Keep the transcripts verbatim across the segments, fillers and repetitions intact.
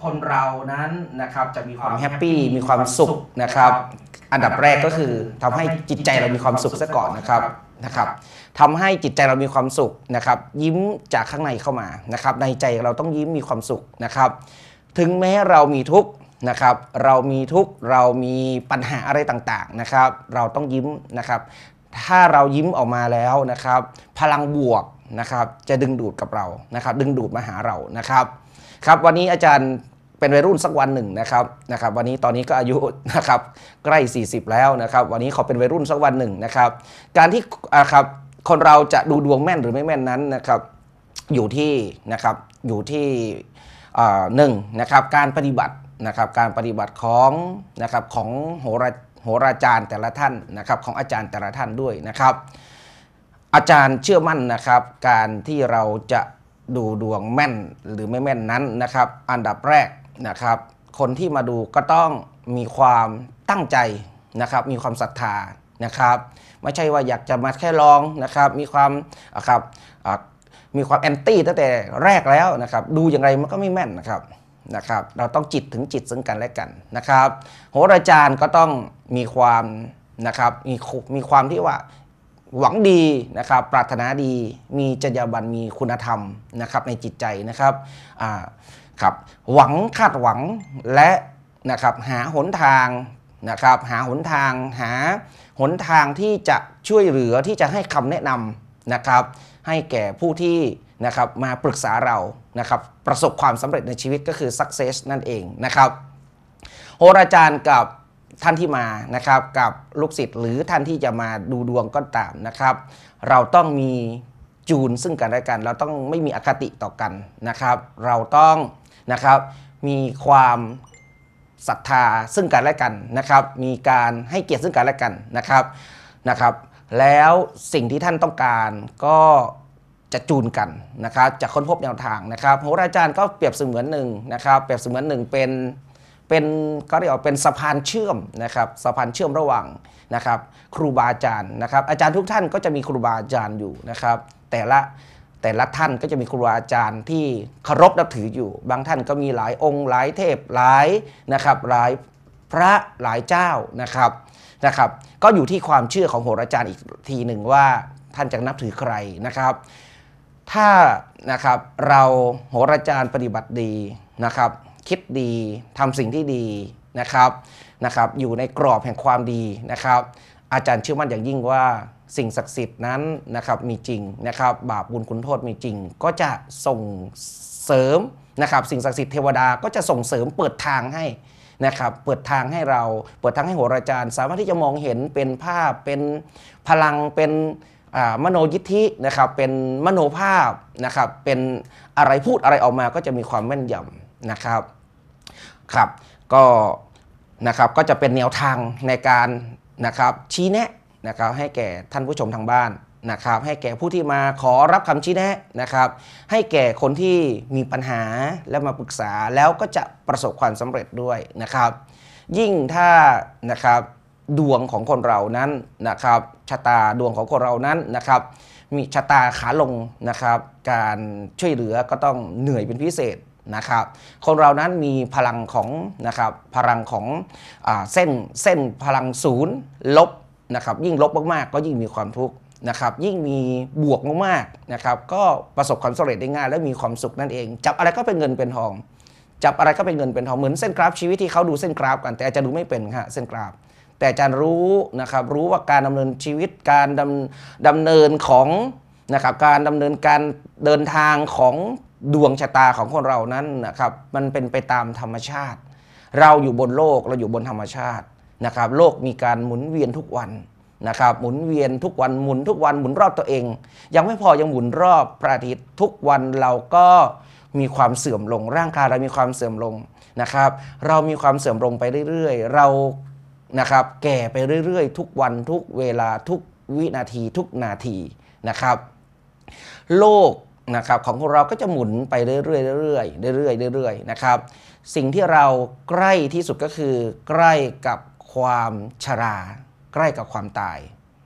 คนเรานั้นนะครับจะมีความแฮปปี้มีความสุขนะครับอันดับแรกก็คือทำให้จิตใจเรามีความสุขซะก่อนนะครับนะครับทำให้จิตใจเรามีความสุขนะครับยิ้มจากข้างในเข้ามานะครับในใจเราต้องยิ้มมีความสุขนะครับถึงแม้เรามีทุกข์นะครับเรามีทุกข์เรามีปัญหาอะไรต่างๆนะครับเราต้องยิ้มนะครับถ้าเรายิ้มออกมาแล้วนะครับพลังบวกนะครับจะดึงดูดกับเรานะครับดึงดูดมาหาเรานะครับครับวันนี้อาจารย์เป็นวัยรุ่นสักวันหนึ่งนะครับนะครับวันนี้ตอนนี้ก็อายุนะครับใกล้สี่สิบแล้วนะครับวันนี้ขอเป็นวัยรุ่นสักวันหนึ่งนะครับการที่นะครับคนเราจะดูดวงแม่นหรือไม่แม่นนั้นนะครับอยู่ที่นะครับอยู่ที่หนึ่งนะครับการปฏิบัตินะครับการปฏิบัติของนะครับของโหราโหราจารย์แต่ละท่านนะครับของอาจารย์แต่ละท่านด้วยนะครับอาจารย์เชื่อมั่นนะครับการที่เราจะดูดวงแม่นหรือไม่แม่นนั้นนะครับอันดับแรกนะครับคนที่มาดูก็ต้องมีความตั้งใจนะครับมีความศรัทธานะครับไม่ใช่ว่าอยากจะมาแค่ลองนะครับมีความครับมีความแอนตี้ตั้งแต่แรกแล้วนะครับดูอย่างไรมันก็ไม่แม่นนะครับนะครับเราต้องจิตถึงจิตซึ่งกันและกันนะครับโหราจารย์ก็ต้องมีความนะครับมีมีความที่ว่าหวังดีนะครับปรารถนาดีมีจรรยาบรรณมีคุณธรรมนะครับในจิตใจนะครับอ่าครับหวังคาดหวังและนะครับหาหนทางนะครับหาหนทางหาหนทางที่จะช่วยเหลือที่จะให้คำแนะนำนะครับให้แก่ผู้ที่นะครับมาปรึกษาเรานะครับประสบความสำเร็จในชีวิตก็คือ success นั่นเองนะครับโหราจารย์กับท่านที่มานะครับกับลูกศิษย์หรือท่านที่จะมาดูดวงก็ตามนะครับเราต้องมีจูนซึ่งกันและกันเราต้องไม่มีอคติต่อกันนะครับเราต้องนะครับมีความศรัทธาซึ่งกันและกันนะครับมีการให้เกียรติซึ่งกันและกันนะครับนะครับแล้วสิ่งที่ท่านต้องการก็จะจูนกันนะครับจะค้นพบแนวทางนะครับโหราจารย์ก็เปรียบเสมือนหนึ่งนะครับเปรียบเสมือนหนึ่งเป็นเป็นก็เรียกว่าเป็นสะพานเชื่อมนะครับสะพานเชื่อมระหว่างนะครับครูบาอาจารย์นะครับอาจารย์ทุกท่านก็จะมีครูบาอาจารย์อยู่นะครับแต่ละแต่ละท่านก็จะมีครูบาอาจารย์ที่เคารพนับถืออยู่บางท่านก็มีหลายองค์หลายเทพหลายนะครับหลายพระหลายเจ้านะครับนะครับก็อยู่ที่ความเชื่อของโหราจารย์อีกทีหนึ่งว่าท่านจะนับถือใครนะครับถ้านะครับเราโหราจารย์ปฏิบัติดีนะครับคิดดีทำสิ่งที่ดีนะครับนะครับอยู่ในกรอบแห่งความดีนะครับอาจารย์เชื่อมั่นอย่างยิ่งว่าสิ่งศักดิ์สิทธิ์นั้นนะครับมีจริงนะครับบาปบุญคุณโทษมีจริงก็จะส่งเสริมนะครับสิ่งศักดิ์สิทธิ์เทวดาก็จะส่งเสริมเปิดทางให้นะครับเปิดทางให้เราเปิดทางให้โหราจารย์สามารถที่จะมองเห็นเป็นภาพเป็นพลังเป็นมโนยิทธินะครับเป็นมโนภาพนะครับเป็นอะไรพูดอะไรออกมาก็จะมีความแม่นยำนะครับครับก็นะครับก็จะเป็นแนวทางในการนะครับชี้แนะนะครับให้แก่ท่านผู้ชมทางบ้านนะครับให้แก่ผู้ที่มาขอรับคำชี้แนะนะครับให้แก่คนที่มีปัญหาและมาปรึกษาแล้วก็จะประสบความสำเร็จด้วยนะครับยิ่งถ้านะครับดวงของคนเรานั้นนะครับชะตาดวงของคนเรานั้นนะครับมีชะตาขาลงนะครับการช่วยเหลือก็ต้องเหนื่อยเป็นพิเศษนะครับคนเรานั้นมีพลังของนะครับพลังของอ่าเส้นเส้นพลังศูนย์ลบนะครับยิ่งลบมากๆก็ยิ่งมีความทุกข์นะครับยิ่งมีบวกมากๆนะครับก็ประสบความสำเร็จได้ง่ายและมีความสุขนั่นเองจับอะไรก็เป็นเงินเป็นทองจับอะไรก็เป็นเงินเป็นทองเหมือนเส้นกราฟชีวิตที่เขาดูเส้นกราฟกันแต่อาจจะดูไม่เป็นครับเส้นกราฟแต่อาจารย์รู้นะครับรู้ว่าการดำเนินชีวิตการดำดำเนินของนะครับการดำเนินการเดินทางของดวงชะตาของคนเรานั้นนะครับมันเป็นไปตามธรรมชาติเราอยู่บนโลกเราอยู่บนธรรมชาตินะครับโลกมีการหมุนเวียนทุกวันนะครับหมุนเวียนทุกวันหมุนทุกวันหมุนรอบตัวเองยังไม่พอยังหมุนรอบพระอาทิตย์ทุกวันเราก็มีความเสื่อมลงร่างกายเรามีความเสื่อมลงนะครับเรามีความเสื่อมลงไปเรื่อยๆเรานะครับแก่ไปเรื่อยๆทุกวันทุกเวลาทุกวินาทีทุกนาทีนะครับโลกนะครับของพวกเราก็จะหมุนไปเรื่อยๆเรื่อยๆเรื่อยๆเรื่อยๆนะครับสิ่งที่เราใกล้ที่สุดก็คือใกล้กับความชราใกล้กับความตาย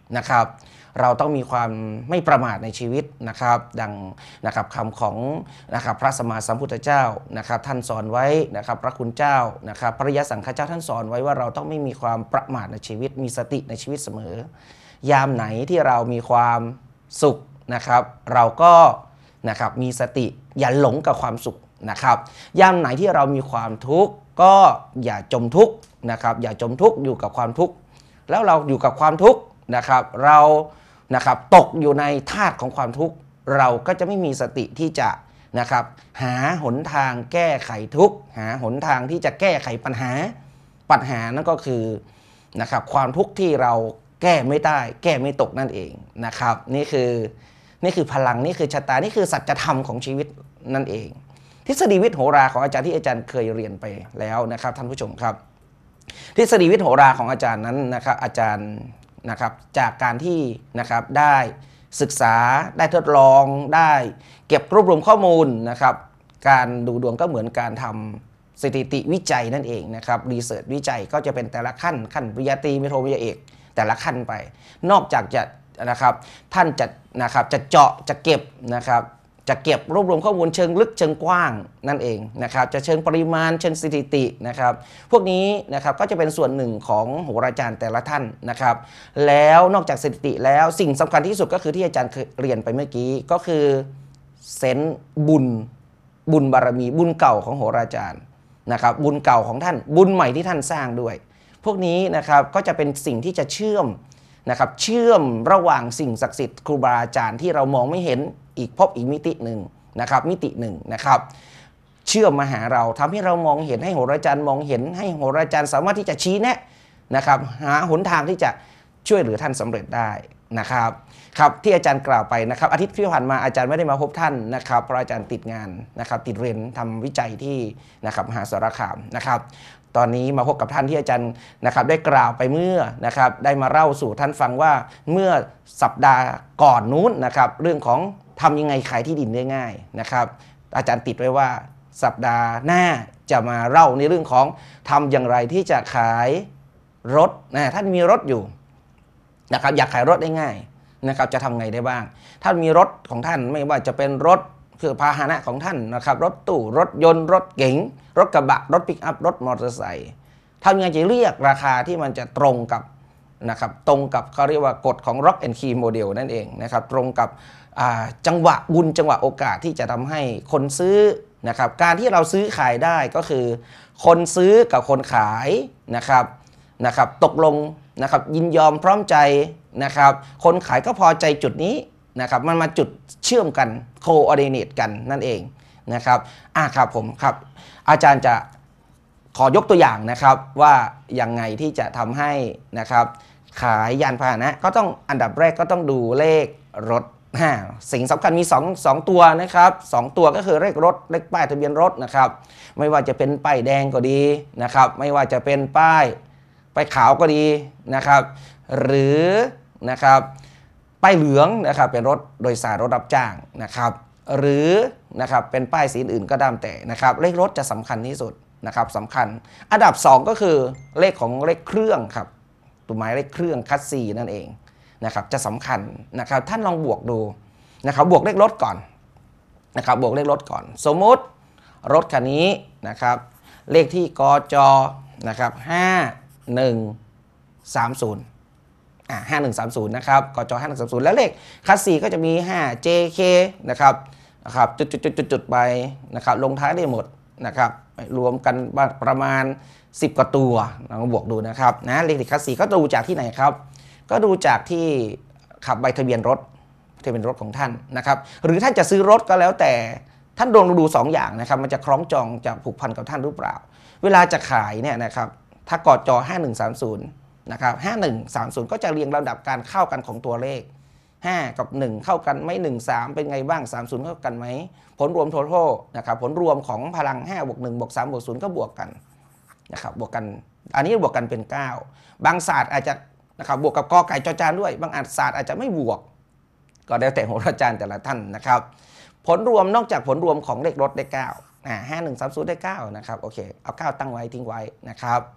นะครับเราต้องมีความไม่ประมาทในชีวิตนะครับดังนะครับคำของนะครับพระสัมมาสัมพุทธเจ้านะครับท่านสอนไว้นะครับพระคุณเจ้านะครับพระยสังฆเจ้าท่านสอนไว้ว่าเราต้องไม่มีความประมาทในชีวิตมีสติในชีวิตเสมอยามไหนที่เรามีความสุขนะครับเราก็นะครับมีสติอย่าหลงกับความสุขนะครับยามไหนที่เรามีความทุกข์ก็อย่าจมทุกข์นะครับอย่าจมทุกข์อยู่กับความทุกข์แล้วเราอยู่กับความทุกข์นะครับเรานะครับตกอยู่ในธาตุของความทุกข์เราก็จะไม่มีสติที่จะนะครับหาหนทางแก้ไขทุกข์หาหนทางที่จะแก้ไขปัญหาปัญหานั่นก็คือนะครับความทุกข์ที่เราแก้ไม่ได้แก้ไม่ตกนั่นเองนะครับนี่คือนี่คือพลังนี่คือชะตานี่คือสัจธรรมของชีวิตนั่นเองทฤษฎีวิทย์โหราของอาจารย์ที่อาจารย์เคยเรียนไปแล้วนะครับท่านผู้ชมครับทฤษฎีวิทย์โหราของอาจารย์นั้นนะครับอาจารย์นะครับจากการที่นะครับได้ศึกษาได้ทดลองได้เก็บรวบรวมข้อมูลนะครับการดูดวงก็เหมือนการทำสถิติวิจัยนั่นเองนะครับรีเสิร์ชวิจัยก็จะเป็นแต่ละขั้นขั้นปริญญาตรีโทปริญญาเอกแต่ละขั้นไปนอกจากจะนะครับท่านจะนะครับจะเจาะจะเก็บนะครับจะเก็บรวบรวมข้อมูลเชิงลึกเชิงกว้างนั่นเองนะครับจะเชิงปริมาณเชิงสถิตินะครับพวกนี้นะครับก็จะเป็นส่วนหนึ่งของโหราจารย์แต่ละท่านนะครับแล้วนอกจากสถิติแล้วสิ่งสำคัญที่สุดก็คือที่อาจารย์เคยเรียนไปเมื่อกี้ก็คือเซนส์บุญบุญบารมีบุญเก่าของโหราจารย์นะครับบุญเก่าของท่านบุญใหม่ที่ท่านสร้างด้วยพวกนี้นะครับก็จะเป็นสิ่งที่จะเชื่อมนะครับเชื่อมระหว่างสิ่งศักดิ์สิทธิ์ครูบาอาจารย์ที่เรามองไม่เห็นอีกพบอีกมิติหนึ่งนะครับมิติหนึ่งนะครับเชื่อมมาหาเราทำให้เรามองเห็นให้โหราจารย์มองเห็นให้โหราจารย์สามารถที่จะชี้แนะนะครับหาหนทางที่จะช่วยเหลือท่านสำเร็จได้นะครับครับที่อาจารย์กล่าวไปนะครับอาทิตย์ที่ผ่านมาอาจารย์ไม่ได้มาพบท่านนะครับเพราะอาจารย์ติดงานนะครับติดเรียนทำวิจัยที่นะครับมหาสารคามนะครับตอนนี้มาพบกับท่านที่อาจารย์นะครับได้กล่าวไปเมื่อนะครับได้มาเล่าสู่ท่านฟังว่าเมื่อสัปดาห์ก่อนนู้นนะครับเรื่องของทำยังไงขายที่ดินได้ง่ายนะครับอาจารย์ติดไว้ว่าสัปดาห์หน้าจะมาเล่าในเรื่องของทำอย่างไรที่จะขายรถนะท่านมีรถอยู่นะครับอยากขายรถได้ง่ายนะครับจะทำไงได้บ้างท่านมีรถของท่านไม่ว่าจะเป็นรถคือพาหนะของท่านนะครับรถตู้รถยนต์รถเก๋งรถกระบะรถปิกอัพรถมอเตอร์ไซค์ทำยังไงจะเรียกราคาที่มันจะตรงกับนะครับตรงกับเขาเรียกว่ากฎของ Rock and Key Model นั่นเองนะครับตรงกับจังหวะบุญจังหวะโอกาสที่จะทำให้คนซื้อนะครับการที่เราซื้อขายได้ก็คือคนซื้อกับคนขายนะครับนะครับตกลงนะครับยินยอมพร้อมใจนะครับคนขายก็พอใจจุดนี้นะครับมันมาจุดเชื่อมกันโคออร์ดิเนตกันนั่นเองนะครับอ่ะครับผมครับอาจารย์จะขอยกตัวอย่างนะครับว่ายังไงที่จะทำให้นะครับขายยานพาหนะก็ต้องอันดับแรกก็ต้องดูเลขรถสิ่งสำคัญมี2 2ตัวนะครับสองตัวก็คือเลขรถเลขป้ายทะเบียนรถนะครับไม่ว่าจะเป็นป้ายแดงก็ดีนะครับไม่ว่าจะเป็นป้ายป้ายขาวก็ดีนะครับหรือนะครับป้ายเหลืองนะครับเป็นรถโดยสารรถรับจ้างนะครับหรือนะครับเป็นป้ายสีอื่นก็ตามแต่นะครับเลขรถจะสำคัญที่สุดนะครับสำคัญอันดับสองก็คือเลขของเลขเครื่องครับตัวหมายเลขเครื่องคัสซีนั่นเองนะครับจะสำคัญนะครับท่านลองบวกดูนะครับบวกเลขรถก่อนนะครับบวกเลขรถก่อนสมมติรถคันนี้นะครับเลขที่กจนะครับห้าหนึ่งสามศูนย์อ่าห้าหนึ่งสามศูนย์นะครับกจห้าหนึ่งสามศูนย์แล้วเลขคัสซีก็จะมีห้า เจ เค นะครับนะครับจุดๆๆๆไปนะครับลงท้ายได้หมดนะครับรวมกันประมาณสิบกว่าตัวลองบวกดูนะครับนะเลขที่คัสซีก็ดูจากที่ไหนครับก็ดูจากที่ขับใบทะเบียนรถทะเบียนรถของท่านนะครับหรือท่านจะซื้อรถก็แล้วแต่ท่านลองดูสองอย่างนะครับมันจะคล้องจองจะผูกพันกับท่านหรือเปล่าเวลาจะขายเนี่ยนะครับถ้ากจห้าหนึ่งสามศูนย์นะครับห้าหนึ่งสามศูนย์ก็จะเรียงลำดับการเข้ากันของตัวเลขห้ากับหนึ่งเข้ากันไหมหนึ่ง สามเป็นไงบ้างสามสิบเข้ากันไหมผลรวม total นะครับผลรวมของพลังห้าบวกหนึ่งบวกสามบวกศูนย์ก็บวกกันนะครับบวกกันอันนี้บวกกันเป็นเก้าบางศาสตร์อาจจะนะครับบวกกับกอไก่จอจานด้วยบางอาจศาสตร์อาจจะไม่บวกก็แล้วแต่โหราจารย์แต่ละท่านนะครับผลรวมนอกจากผลรวมของเลขรถได้เก้าอ่าห้าหนึ่งสามศูนย์ได้เก้านะครับโอเคเอาเก้าตั้งไว้ทิ้งไว้นะครับ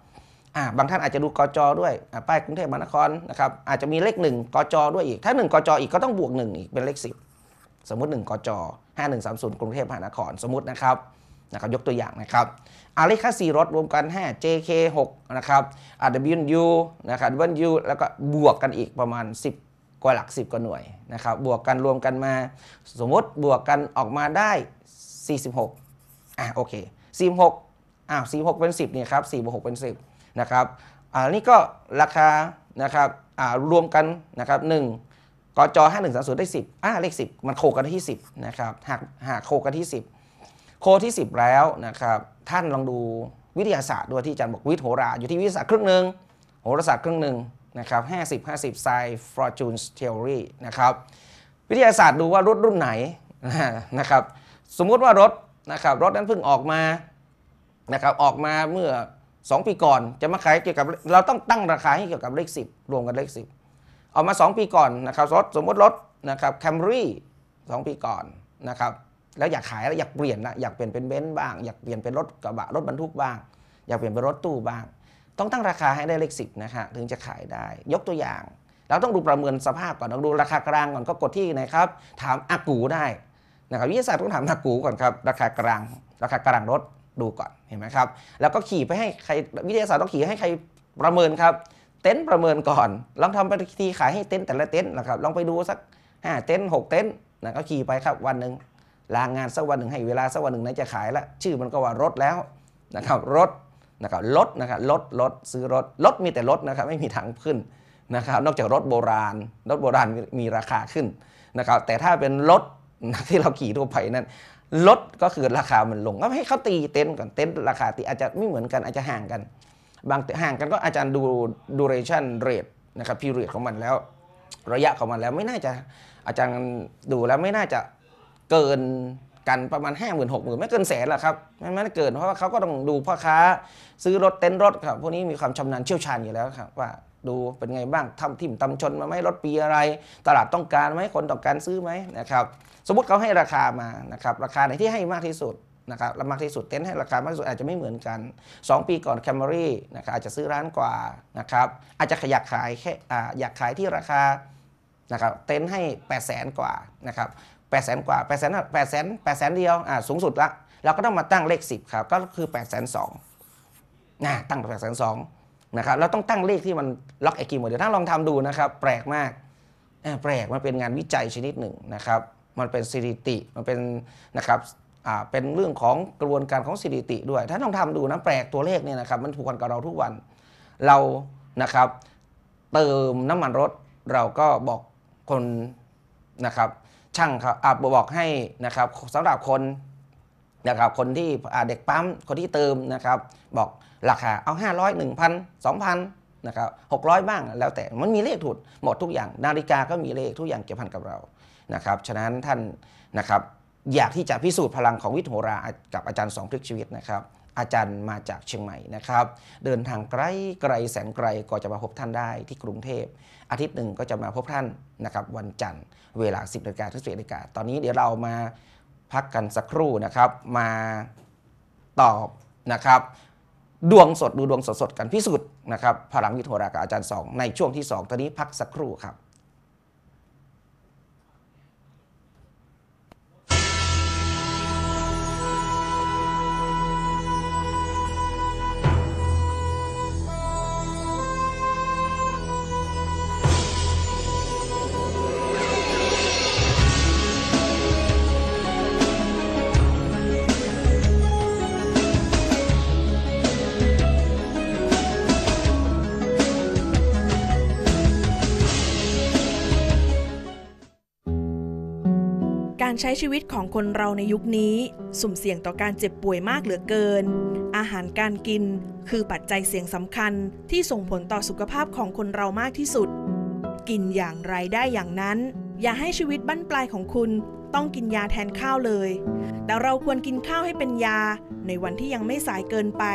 อ่าบางท่านอาจจะดูกจด้วยป้ายกรุงเทพมหานครนะครับอาจจะมีเลขหนึ่งกจด้วยอีกถ้าหนึ่งกจอีกก็ต้องบวกหนึ่งอีกเป็นเลขสิบสมมุติหนึ่งกจห้าหนึ่งสามศูนย์กรุงเทพมหานครสมมุตินะครับนะครับยกตัวอย่างนะครับอาเลขสี่รถรวมกันห้า เจ เค หกนะครับ อาร์ ดับเบิลยู นะครับ ดับเบิลยู แล้วก็บวกกันอีกประมาณสิบกว่าหลักสิบกว่าหน่วยนะครับบวกกันรวมกันมาสมมติบวกกันออกมาได้สี่สิบหกอ่ะโอเคสี่สิบหกอ้าวสี่สิบหกเป็นสิบเนี่ยครับสี่บวกหกเป็นสิบนะครับอ่านี่ก็ราคานะครับอ่ารวมกันนะครับหนึ่งกจห้าหนึ่งสามศูนย์ได้สิบอ่าเลขสิบมันโคกันที่สิบนะครับหากหากโคกันที่สิบโคที่สิบแล้วนะครับท่านลองดูวิทยาศาสตร์ด้วยที่อาจารย์บอกวิทย์โหราอยู่ที่วิทยาศาสตร์ครึ่งหนึ่งโหราศาสตร์ครึ่งหนึ่งนะครับห้าสิบ ห้าสิบ Science Fortune's Theory นะครับวิทยาศาสตร์ดูว่ารถรุ่นไหนนะครับสมมุติว่ารถนะครับรถนั้นเพิ่งออกมานะครับออกมาเมื่อสองปีก่อนจะมาขายเกี่ยวกับเราต้องตั้งราคาให้เกี่ยวกับเลขสิบรวมกันเลขสิบออกมาสองปีก่อนนะครับรถสมมติรถนะครับ Camry สองปีก่อนนะครับแล้วอยากขายแล้วอยากเปลี่ยนนะอยากเปลี่ยนเป็นเบนซ์บ้างอยากเปลี่ยนเป็นรถกระบะรถบรรทุกบ้างอยากเปลี่ยนเป็นรถตู้บ้างต้องตั้งราคาให้ได้เลขสิบนะฮะถึงจะขายได้ยกตัวอย่างเราต้องดูประเมินสภาพก่อนต้องดูราคากลางก่อนก็กดที่นะครับถามอากูได้นะครับวิทยาศาสตร์ต้องถามอากูก่อนครับราคากลางราคากลางรถดูก่อนเห็นไหมครับแล้วก็ขี่ไปให้ใครวิทยาศาสตร์ต้องขี่ให้ใครประเมินครับเต็นท์ประเมินก่อนลองทำปฏิทินขายให้เต็นท์แต่ละเต็นท์นะครับลองไปดูสักห้าเต็นท์หกเต็นท์นะก็ขี่ไปครับวันหนึ่งลางงานสักวันหนึ่งให้เวลาสักวันหนึ่งไหนจะขายละชื่อมันก็ว่ารถแล้วนะครับรถนะครับรถนะครับรถรถซื้อรถรถมีแต่รถนะครับไม่มีทางขึ้นนะครับนอกจากรถโบราณรถโบราณมีราคาขึ้นนะครับแต่ถ้าเป็นรถที่เราขี่ทั่วไปนั้นรถก็คือราคามันลงก็ให้เขาตีเต็นท์ก่อนเต็นท์ราคาตีอาจจะไม่เหมือนกันอาจจะห่างกันบางห่างกันก็อาจารย์ดู duration rate นะครับ period ของมันแล้วระยะของมันแล้วไม่น่าจะอาจารย์ดูแล้วไม่น่าจะเกินกันประมาณ ห้าหมื่น หกหมื่น ไม่เกินแสนหรอกครับไม่ไม่ได้เกินเพราะว่าเขาก็ต้องดูพ่อค้าซื้อรถเต็นท์รถครับพวกนี้มีความชำนาญเชี่ยวชาญอยู่แล้วครับว่าดูเป็นไงบ้างทำทิ่มตำชนมาไหมรถปีอะไรตลาดต้องการไหมคนต้องการซื้อไหมนะครับสมมติเขาให้ราคามานะครับราคาไหนที่ให้มากที่สุดนะครับและมากที่สุดเต็นท์ให้ราคามากที่สุดอาจจะไม่เหมือนกันสองปีก่อน Camry นะครับอาจจะซื้อร้านกว่านะครับอาจจะอยากขายแค่อยากขายที่ราคานะครับเต็นท์ให้ แปดแสน กว่านะครับแปดแสนกว่า8แสน8แสน8แสนเดียวอ่าสูงสุดละเราก็ต้องมาตั้งเลขสิบครับก็คือ แปดแสนสอง นะตั้ง แปดแสนสอง นะครับเราต้องตั้งเลขที่มันล็อกไอคิวหมดเดี๋ยวถ้าลองทำดูนะครับแปลกมากแปลกมันเป็นงานวิจัยชนิดหนึ่งนะครับมันเป็นสถิติมันเป็นนะครับอ่าเป็นเรื่องของกระบวนการของสถิติด้วยถ้าลองทำดูนะแปลกตัวเลขเนี่ยนะครับมันถูกกันกับเราทุกวันเรานะครับเติมน้ำมันรถเราก็บอกคนนะครับช่างครับบอกให้นะครับสำหรับคนนะครับคนที่เด็กปั๊มคนที่เติมนะครับบอกราคาเอาห้าร้อย หนึ่งพัน สองพันนะครับหกร้อยบ้างแล้วแต่มันมีเลขถูกหมดทุกอย่างนาฬิกาก็มีเลขทุกอย่างเกี่ยวพันกับเรานะครับฉะนั้นท่านนะครับอยากที่จะพิสูจน์พลังของวิทย์โหรากับอาจารย์สองพลิกชีวิตนะครับอาจารย์มาจากเชียงใหม่นะครับเดินทางไกลไกลแสนไกลก็จะมาพบท่านได้ที่กรุงเทพอาทิตย์หนึ่งก็จะมาพบท่านนะครับวันจันทร์เวลา สิบนาฬิกาถึง สิบเอ็ดนาฬิกาตอนนี้เดี๋ยวเรามาพักกันสักครู่นะครับมาตอบนะครับดวงสดดูดวงสดๆกันพิสูจน์นะครับพลังวิทย์โหรากับอาจารย์สองในช่วงที่สองตอนนี้พักสักครู่ครับการใช้ชีวิตของคนเราในยุคนี้สุ่มเสี่ยงต่อการเจ็บป่วยมากเหลือเกินอาหารการกินคือปัจจัยเสี่ยงสำคัญที่ส่งผลต่อสุขภาพของคนเรามากที่สุดกินอย่างไรได้อย่างนั้นอย่าให้ชีวิตบั้นปลายของคุณต้องกินยาแทนข้าวเลยแต่เราควรกินข้าวให้เป็นยาในวันที่ยังไม่สายเกินไป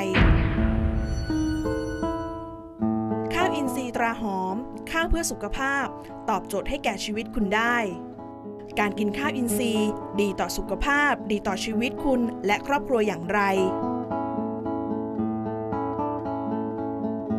ข้าวอินทรีย์ตราหอมข้าวเพื่อสุขภาพตอบโจทย์ให้แก่ชีวิตคุณได้การกินข้าวอินทรีย์ดีต่อสุขภาพดีต่อชีวิตคุณและครอบครัวอย่างไร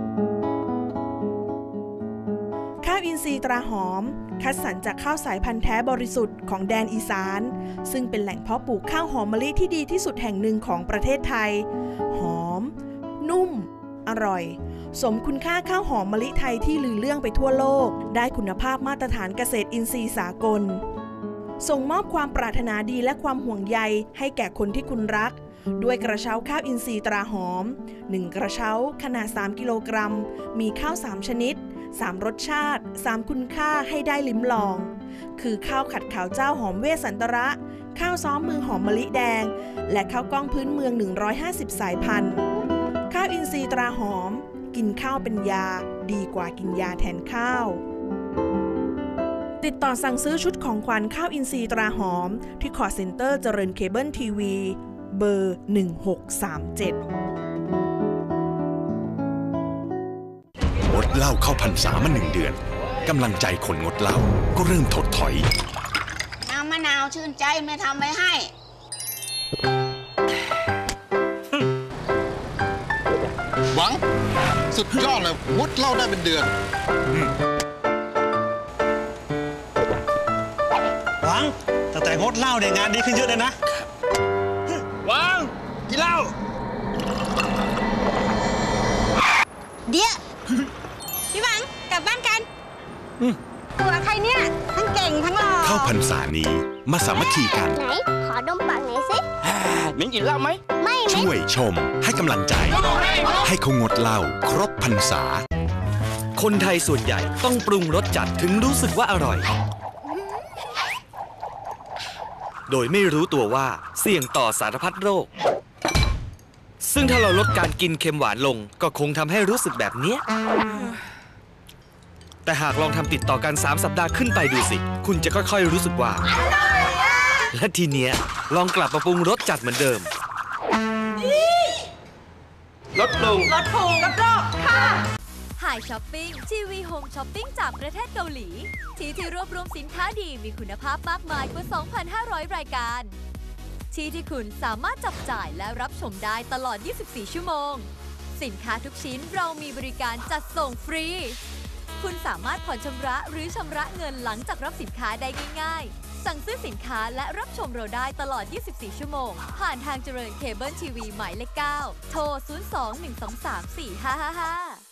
ย์ตราหอมคัดสรรจากข้าวสายพันธุ์แท้บริสุทธิ์ของแดนอีสานซึ่งเป็นแหล่งเพาะปลูกข้าวหอมมะลิที่ดีที่สุดแห่งหนึ่งของประเทศไทยหอมนุ่มอร่อยสมคุณค่าข้าวหอมมะลิไทยที่ลือเรื่องไปทั่วโลกได้คุณภาพมาตรฐานเกษตรอินทรีย์สากลส่งมอบความปรารถนาดีและความห่วงใยให้แก่คนที่คุณรักด้วยกระเช้าข้าวอินทรีย์ตราหอมหนึ่งกระเช้าขนาดสามกิโลกรัมมีข้าวสามชนิดสามรสชาติสามคุณค่าให้ได้ลิ้มลองคือข้าวขัดขาวเจ้าหอมเวสสันตระข้าวซ้อมมือหอมมะลิแดงและข้าวกล้องพื้นเมืองหนึ่งร้อยห้าสิบสายพันธุ์ข้าวอินทรีย์ตราหอมกินข้าวเป็นยาดีกว่ากินยาแทนข้าวติดต่อสั่งซื้อชุดของขวัญข้าวอินทรีย์ตราหอมที่คอร์เซ็นเตอร์เจริญเคเบิลทีวีเบอร์หนึ่งหกสามเจ็ดงดเหล้าเข้าพรรษามาหนึ่งเดือนกำลังใจคนงดเหล้าก็เริ่มถดถอยน้ำมะนาวชื่นใจไม่ทำไว้ให้หวังสุดยอดเลยงดเหล้าได้เป็นเดือนหวังแต่แต่งดเหล้าเนี่ยงานดีขึ้นเยอะเลยนะหวังกินเหล้าเดี๋ยวพี่หวังกลับบ้านกันตัวใครเนี่ยทั้งเก่งทั้งหล่อเข้าพรรษานี้มาสามัคคีกันไหนขอดมปากหน่อยสิมิ้งกินเหล้าไหมไม่ช่วยชมให้กำลังใจให้เขางดเหล้าครบพรรษาคนไทยส่วนใหญ่ต้องปรุงรสจัดถึงรู้สึกว่าอร่อยโดยไม่รู้ตัวว่าเสี่ยงต่อสารพัดโรคซึ่งถ้าเราลดการกินเค็มหวานลงก็คงทำให้รู้สึกแบบนี้แต่หากลองทำติดต่อกันสามสัปดาห์ขึ้นไปดูสิคุณจะค่อยๆรู้สึกว่าและทีเนี้ยลองกลับมาปรุงรสจัดเหมือนเดิมลดปรุงลดปรุงกับโรคค่ะ Hi Shopping ทีวีโฮมช้อปปิ้งจากประเทศเกาหลีที่ที่รวบรวมสินค้าดีมีคุณภาพมากมายกว่า สองพันห้าร้อย รายการที่ที่คุณสามารถจับจ่ายและรับชมได้ตลอด ยี่สิบสี่ ชั่วโมงสินค้าทุกชิ้นเรามีบริการจัดส่งฟรีคุณสามารถผ่อนชำระหรือชำระเงินหลังจากรับสินค้าได้ง่ายๆสั่งซื้อสินค้าและรับชมเราได้ตลอด ยี่สิบสี่ ชั่วโมงผ่านทางเจริญเคเบิลทีวีหมายเลข เก้า โทร ศูนย์ สอง หนึ่ง สอง สาม สี่ ห้า ห้า ห้า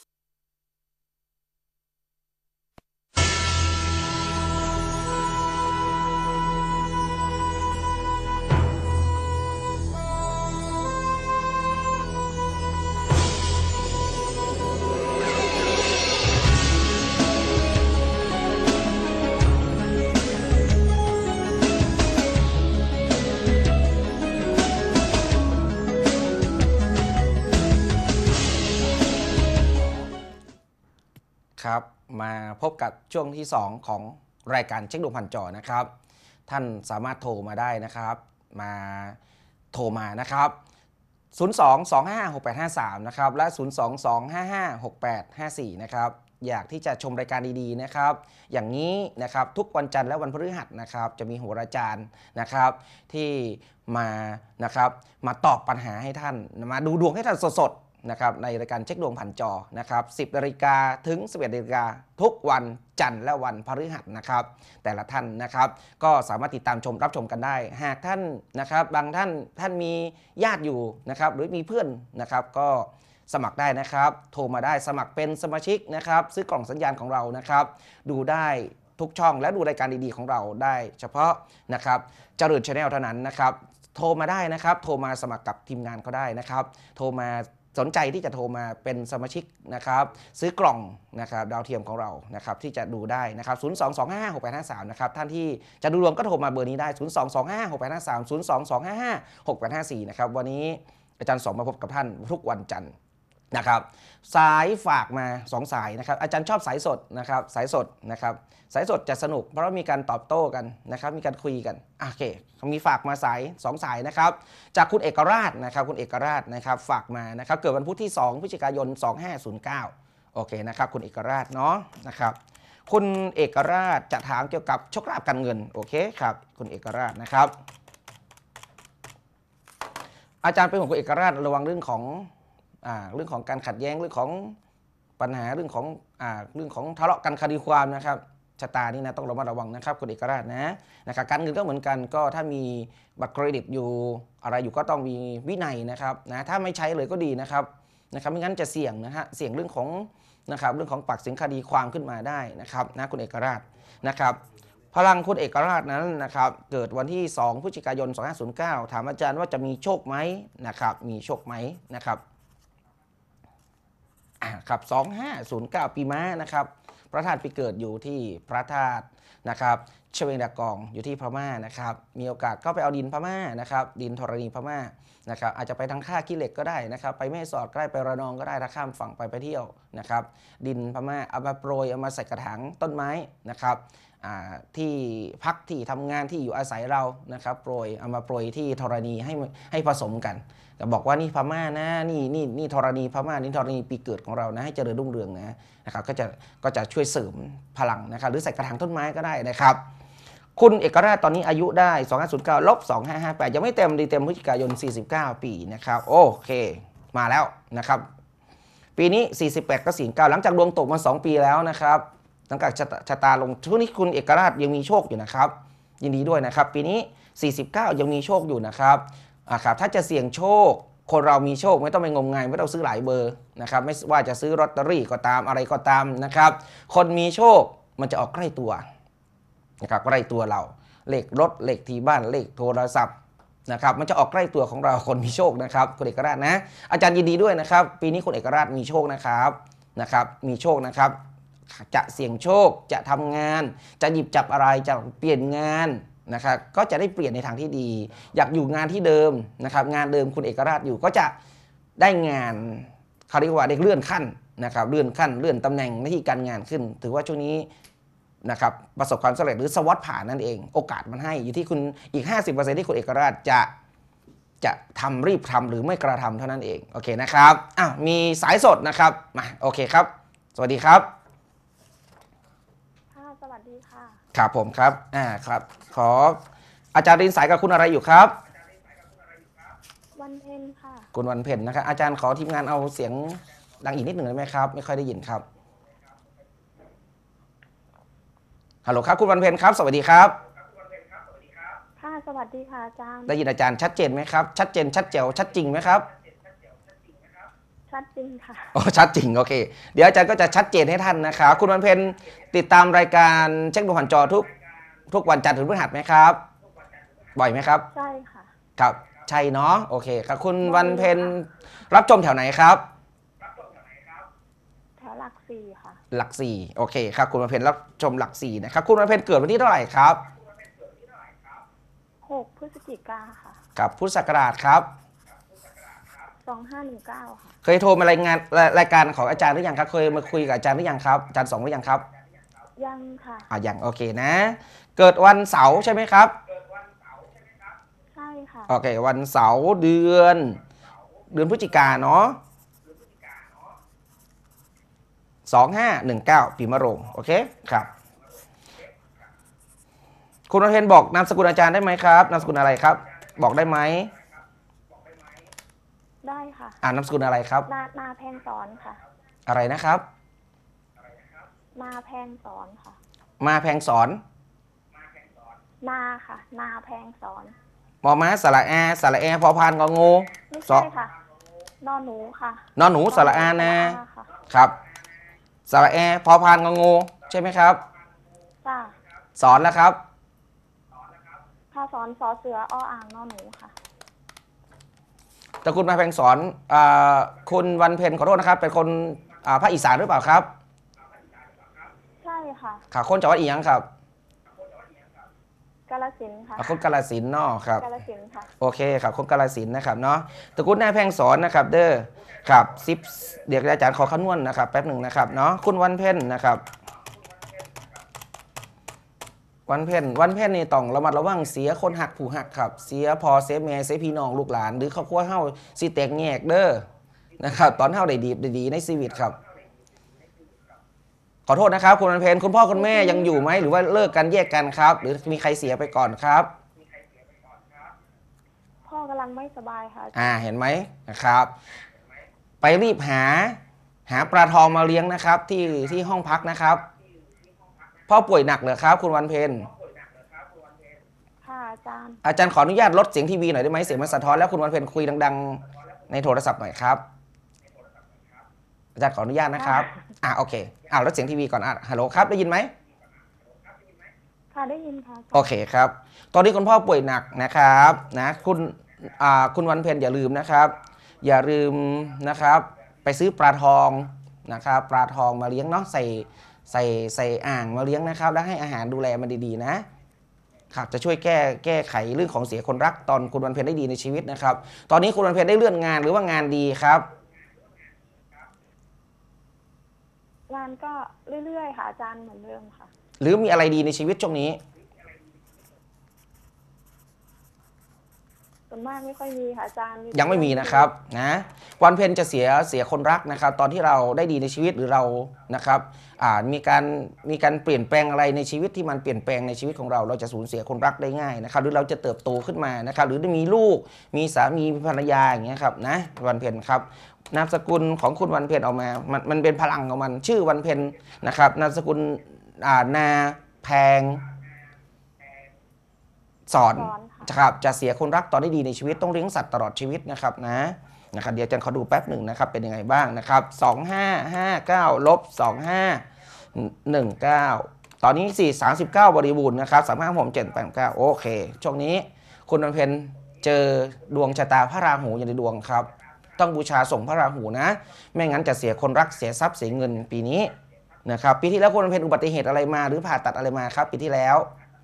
ครับมาพบกับช่วงที่สองของรายการเช็คดวงผ่านจอนะครับท่านสามารถโทรมาได้นะครับมาโทรมานะครับศูนย์ สอง สอง ห้า หก แปด ห้า สามนะครับและศูนย์ สอง สอง ห้า ห้า หก แปด ห้า สี่นะครับอยากที่จะชมรายการดีๆนะครับอย่างนี้นะครับทุกวันจันทร์และวันพฤหัสนะครับจะมีโหราจารย์นะครับที่มานะครับมาตอบปัญหาให้ท่านมาดูดวงให้ท่านสดๆนะครับในรายการเช็คดวงผ่านจอนะครับสิบนาฬิกาถึงสิบเอ็ดนาฬิกาทุกวันจันทร์และวันพฤหัสนะครับแต่ละท่านนะครับก็สามารถติดตามชมรับชมกันได้หากท่านนะครับบางท่านท่านมีญาติอยู่นะครับหรือมีเพื่อนนะครับก็สมัครได้นะครับโทรมาได้สมัครเป็นสมาชิกนะครับซื้อกล่องสัญญาณของเรานะครับดูได้ทุกช่องและดูรายการดีๆของเราได้เฉพาะนะครับเจริญ Channel เท่านั้นนะครับโทรมาได้นะครับโทรมาสมัครกับทีมงานเขาได้นะครับโทรมาสนใจที่จะโทรมาเป็นสมาชิกนะครับซื้อกล่องนะครับดาวเทียมของเรานะครับที่จะดูได้นะครับศูนย์ สอง สอง ห้า ห้า หก แปด ห้า สามนะครับท่านที่จะดูดวงก็โทรมาเบอร์นี้ได้ศูนย์ สอง สอง ห้า หก แปด ห้า สาม ศูนย์ สอง สอง ห้า ห้า หก แปด ห้า สี่นะครับวันนี้อาจารย์สองมาพบกับท่านทุกวันจันทร์นะครับสายฝากมาสองสายนะครับอาจารย์ชอบสายสดนะครับสายสดนะครับสายสดจะสนุกเพราะว่ามีการตอบโต้กันนะครับมีการคุยกันโอเคมีฝากมาสายสองสายนะครับจากคุณเอกราชนะครับคุณเอกราชนะครับฝากมานะครับเกิดวันพุธที่สองพฤศจิกายนสองพันห้าร้อยเก้าโอเคนะครับคุณเอกราชเนาะนะครับคุณเอกราชจะถามเกี่ยวกับโชคลาภการเงินโอเคครับคุณเอกราชนะครับอาจารย์เป็นของคุณเอกราชระวังเรื่องของเรื่องของการขัดแย้งเรื่องของปัญหาเรื่องของอ่าเรื่องของทะเลาะกันคดีความนะครับชะตานี่นะต้องระมัดระวังนะครับคุณเอกราชนะนะครับการเงินก็เหมือนกันก็ถ้ามีบัตรเครดิตอยู่อะไรอยู่ก็ต้องมีวินัยนะครับนะถ้าไม่ใช้เลยก็ดีนะครับนะครับไม่งั้นจะเสี่ยงนะฮะเสี่ยงเรื่องของนะครับเรื่องของปากเสียงคดีความขึ้นมาได้นะครับนะคุณเอกราชนะครับพลังคุณเอกราชนั้นนะครับเกิดวันที่สองพฤศจิกายนสองห้าศูนย์เก้าถามอาจารย์ว่าจะมีโชคไหมนะครับมีโชคไหมนะครับอ่าครับสองห้าศูนย์เก้าปีม้านะครับพระธาตุไปเกิดอยู่ที่พระธาตุนะครับเชเวงดากองอยู่ที่พม่านะครับมีโอกาสก็ไปเอาดินพม่านะครับดินธรณีพม่านะครับอาจจะไปทางท่าขี้เหล็กก็ได้นะครับไปแม่สอดก็ได้ไประนองก็ได้ถ้าข้ามฝั่งไปไปเที่ยวนะครับดินพม่าเอามาโปรยเอามาใส่กระถางต้นไม้นะครับที่พักที่ทำงานที่อยู่อาศัยเรานะครับโปรยเอามาโปรยที่ธรณีให้ให้ผสมกันก็บอกว่านี่พม่านะนี่นี่นี่ธรณีพม่านี่ธรณีปีเกิดของเรานะให้เจริญรุ่งเรืองนะนะครับก็จะก็จะช่วยเสริมพลังนะครับหรือใส่กระถางต้นไม้ก็ได้นะครับคุณเอกราชตอนนี้อายุได้สองห้าศูนย์เก้าลบสองห้าห้าแปดยังไม่เต็มดีเต็มพฤศจิกายนสี่สิบเก้าปีนะครับโอเคมาแล้วนะครับปีนี้สี่สิบแปดก็สี่สิบเก้าหลังจากดวงตกมาสองปีแล้วนะครับหลังจากชะตาลงช่วงนี้คุณเอกราชยังมีโชคอยู่นะครับยินดีด้วยนะครับปีนี้สี่สิบเก้ายังมีโชคอยู่นะครับอ่าครับถ้าจะเสี่ยงโชคคนเรามีโชคไม่ต้องไปงมงายไม่ต้องซื้อหลายเบอร์นะครับไม่ว่าจะซื้อลอตเตอรี่ก็ตามอะไรก็ตามนะครับคนมีโชคมันจะออกใกล้ตัวนะครับใกล้ตัวเราเลขรถเลขที่บ้านเลขโทรศัพท์นะครับมันจะออกใกล้ตัวของเราคนมีโชคนะครับคุณเอกราชนะอาจารย์ยินดีด้วยนะครับปีนี้คุณเอกราชมีโชคนะครับนะครับมีโชคนะครับจะเสี่ยงโชคจะทำงานจะหยิบจับอะไรจะเปลี่ยนงานนะครับก็จะได้เปลี่ยนในทางที่ดีอยากอยู่งานที่เดิมนะครับงานเดิมคุณเอกราชอยู่ก็จะได้งานเขาเรียกว่าได้เลื่อนขั้นนะครับเลื่อนขั้นเลื่อนตำแหน่งหน้าที่การงานขึ้นถือว่าช่วงนี้นะครับประสบความสำเร็จหรือสวอตผ่านนั่นเองโอกาสมันให้อยู่ที่คุณอีก ห้าสิบเปอร์เซ็นต์ ที่คุณเอกราชจะจะทำรีบทำหรือไม่กระทำเท่านั้นเองโอเคนะครับอ้าวมีสายสดนะครับมาโอเคครับสวัสดีครับค่ะสวัสดีค่ะครับผมครับอ่าครับขออาจารย์รินสายกับคุณอะไรอยู่ครับวันเพ็ญค่ะคุณวันเพ็ญนะครับอาจารย์ขอทีมงานเอาเสียงดังอีกนิดหนึ่งได้ไหมครับไม่ค่อยได้ยินครับฮัลโหลครับคุณวันเพ็ญครับสวัสดีครับค่ะสวัสดีค่ะอาจารย์ได้ยินอาจารย์ชัดเจนไหมครับชัดเจนชัดแจ๋วชัดจริงไหมครับชัดจริงค่ะโอ้ชัดจริงโอเคเดี๋ยวอาจารย์ก็จะชัดเจนให้ท่านนะครับคุณวันเพ็ญติดตามรายการเช็คดูผ่านจอทุกทุกวันจันทร์ถึงพฤหัสไหมครับบ่อยไหมครับใช่ค่ะครับใช่เนาะโอเคครับคุณวันเพ็ญรับชมแถวไหนครับแถวหลักสี่ค่ะหลักสี่โอเคครับคุณวันเพ็ญรับชมหลักสี่นะครับคุณวันเพ็ญเกิดวันที่เท่าไหร่ครับหกพฤศจิกาค่ะกับพุทธศักราชครับสองห้าหนึ่งเก้าค่ะเคยโทรมารายงานรายการของอาจารย์หรือยังครับเคยมาคุยกับอาจารย์หรือยังครับอาจารย์สองหรือยังครับยังค่ะอ่ายังโอเคนะเกิดวันเสาร์ใช่ไหมครับใช่ค่ะโอเควันเสาร์เดือนเดือนพฤศจิกาเนาะสองห้าหนึ่งเก้าปีมะโรงโอเคครับคุณวันเพ็ญบอกนามสกุลอาจารย์ได้ไหมครับนามสกุลอะไรครับบอกได้ไหมได้ค่ะอ่านามสกุลอะไรครับนานาแพงสอนค่ะอะไรนะครับนาแพงสอนค่ะมาแพงสอนนาค่ะนาแพงสอนมอม้าสระแอสระแอพอพานงองูไม่ใช่ค่ะนอหนูค่ะนอหนูสระอานะครับสระแอพอพานงองูใช่ไหมครับจ้าสอนแล้วครับค่ะสอนสอเสือออ่างนอหนูค่ะแต่คุณมาแพงสอนคุณวันเพ็ญขอโทษนะครับเป็นคนภาคอีสานหรือเปล่าครับใช่ค่ะค่ะคนจังหวัดอีหยังครับกาฬสินธุ์ค่ะคนกาฬสินธุ์เนาะครับกาฬสินธุ์ค่ะโอเคครับคนกาฬสินธุ์นะครับเนาะตระกูลนายแพงสอนนะครับเด้อครับซิปเดี๋ยวอาจารย์ขอคำนวณนะครับแป๊บหนึ่งนะครับเนาะคุณวันเพ็ญนะครับวันเพ็ญวันเพ็ญนี่ต้องระมัดระวังเสียคนหักผู้หักครับเสียพอเสียแม่เสียพี่น้องลูกหลานหรือครอบครัวเฮาสิแตกแยกเด้อนะครับตอนเฮาได้ดีดีในชีวิตครับขอโทษนะครับคุณวันเพ็ญคุณพ่อคุณแม่ยังอยู่ไหมหรือว่าเลิกกันแยกกันครับหรือมีใครเสียไปก่อนครับพ่อกำลังไม่สบายค่ะอ่าเห็นไหมนะครับไปรีบหาหาปลาทองมาเลี้ยงนะครับที่ที่ห้องพักนะครับพ่อป่วยหนักเหรอครับคุณวันเพ็ญค่ะอาจารย์อาจารย์ขออนุญาตลดเสียงทีวีหน่อยได้ไหมเสียงมันสะท้อนแล้วคุณวันเพ็ญคุยดังๆในโทรศัพท์หน่อยครับอาจารย์ขออนุญาตนะครับอ่ะโอเคอ่าลดเสียงทีวีก่อนอ่ะฮัลโหลครับได้ยินไหมค่ะได้ยินค่ะโอเคครับตอนนี้คุณพ่อป่วยหนักนะครับนะคุณอ่าคุณวันเพ็ญอย่าลืมนะครับอย่าลืมนะครับไปซื้อปลาทองนะครับปลาทองมาเลี้ยงเนาะใส่ใส่ใส่อ่างมาเลี้ยงนะครับแล้วให้อาหารดูแลมันดีๆนะครับจะช่วยแก้แก้ไขเรื่องของเสียคนรักตอนคุณวันเพ็ญได้ดีในชีวิตนะครับตอนนี้คุณวันเพ็ญได้เลื่อนงานหรือว่างานดีครับงานก็เรื่อยๆค่ะอาจารย์เหมือนเดิมค่ะหรือมีอะไรดีในชีวิตช่วงนี้ส่วนมากไม่ค่อยมีค่ะอาจารย์ยังไม่มีนะครับนะวันเพ็ญจะเสียเสียคนรักนะครับตอนที่เราได้ดีในชีวิตหรือเรานะครับอ่ามีการมีการเปลี่ยนแปลงอะไรในชีวิตที่มันเปลี่ยนแปลงในชีวิตของเราเราจะสูญเสียคนรักได้ง่ายนะครับหรือเราจะเติบโตขึ้นมานะครับหรือได้มีลูกมีสามีมีภรรยาอย่างเงี้ยครับนะวันเพ็ญครับนามสกุลของคุณวันเพ็ญออกมามันมันเป็นพลังของมันชื่อวันเพ็ญนะครับนามสกุลอ่านาแพงสอนครับจะเสียคนรักตอนได้ดีในชีวิตต้องเลี้ยงสัตว์ตลอดชีวิตนะครับนะนะครับเดี๋ยวอาจารย์ขอดูแป๊บหนึ่งนะครับเป็นยังไงบ้างนะครับสองห้าห้าเก้าลบสองห้าหนึ่งเก้าตอนนี้สี่สามสิบเก้าบริบูรณ์นะครับสามห้าผมเจ็ดแปดเก้าโอเคช่วงนี้คุณวันเพ็ญเจอดวงชะตาพระราหูอยู่ในดวงครับต้องบูชาส่งพระราหูนะไม่งั้นจะเสียคนรักเสียทรัพย์เสียเงินปีนี้นะครับปีที่แล้วคุณวันเพ็ญอุบัติเหตุอะไรมาหรือผ่าตัดอะไรมาครับปีที่แล้ว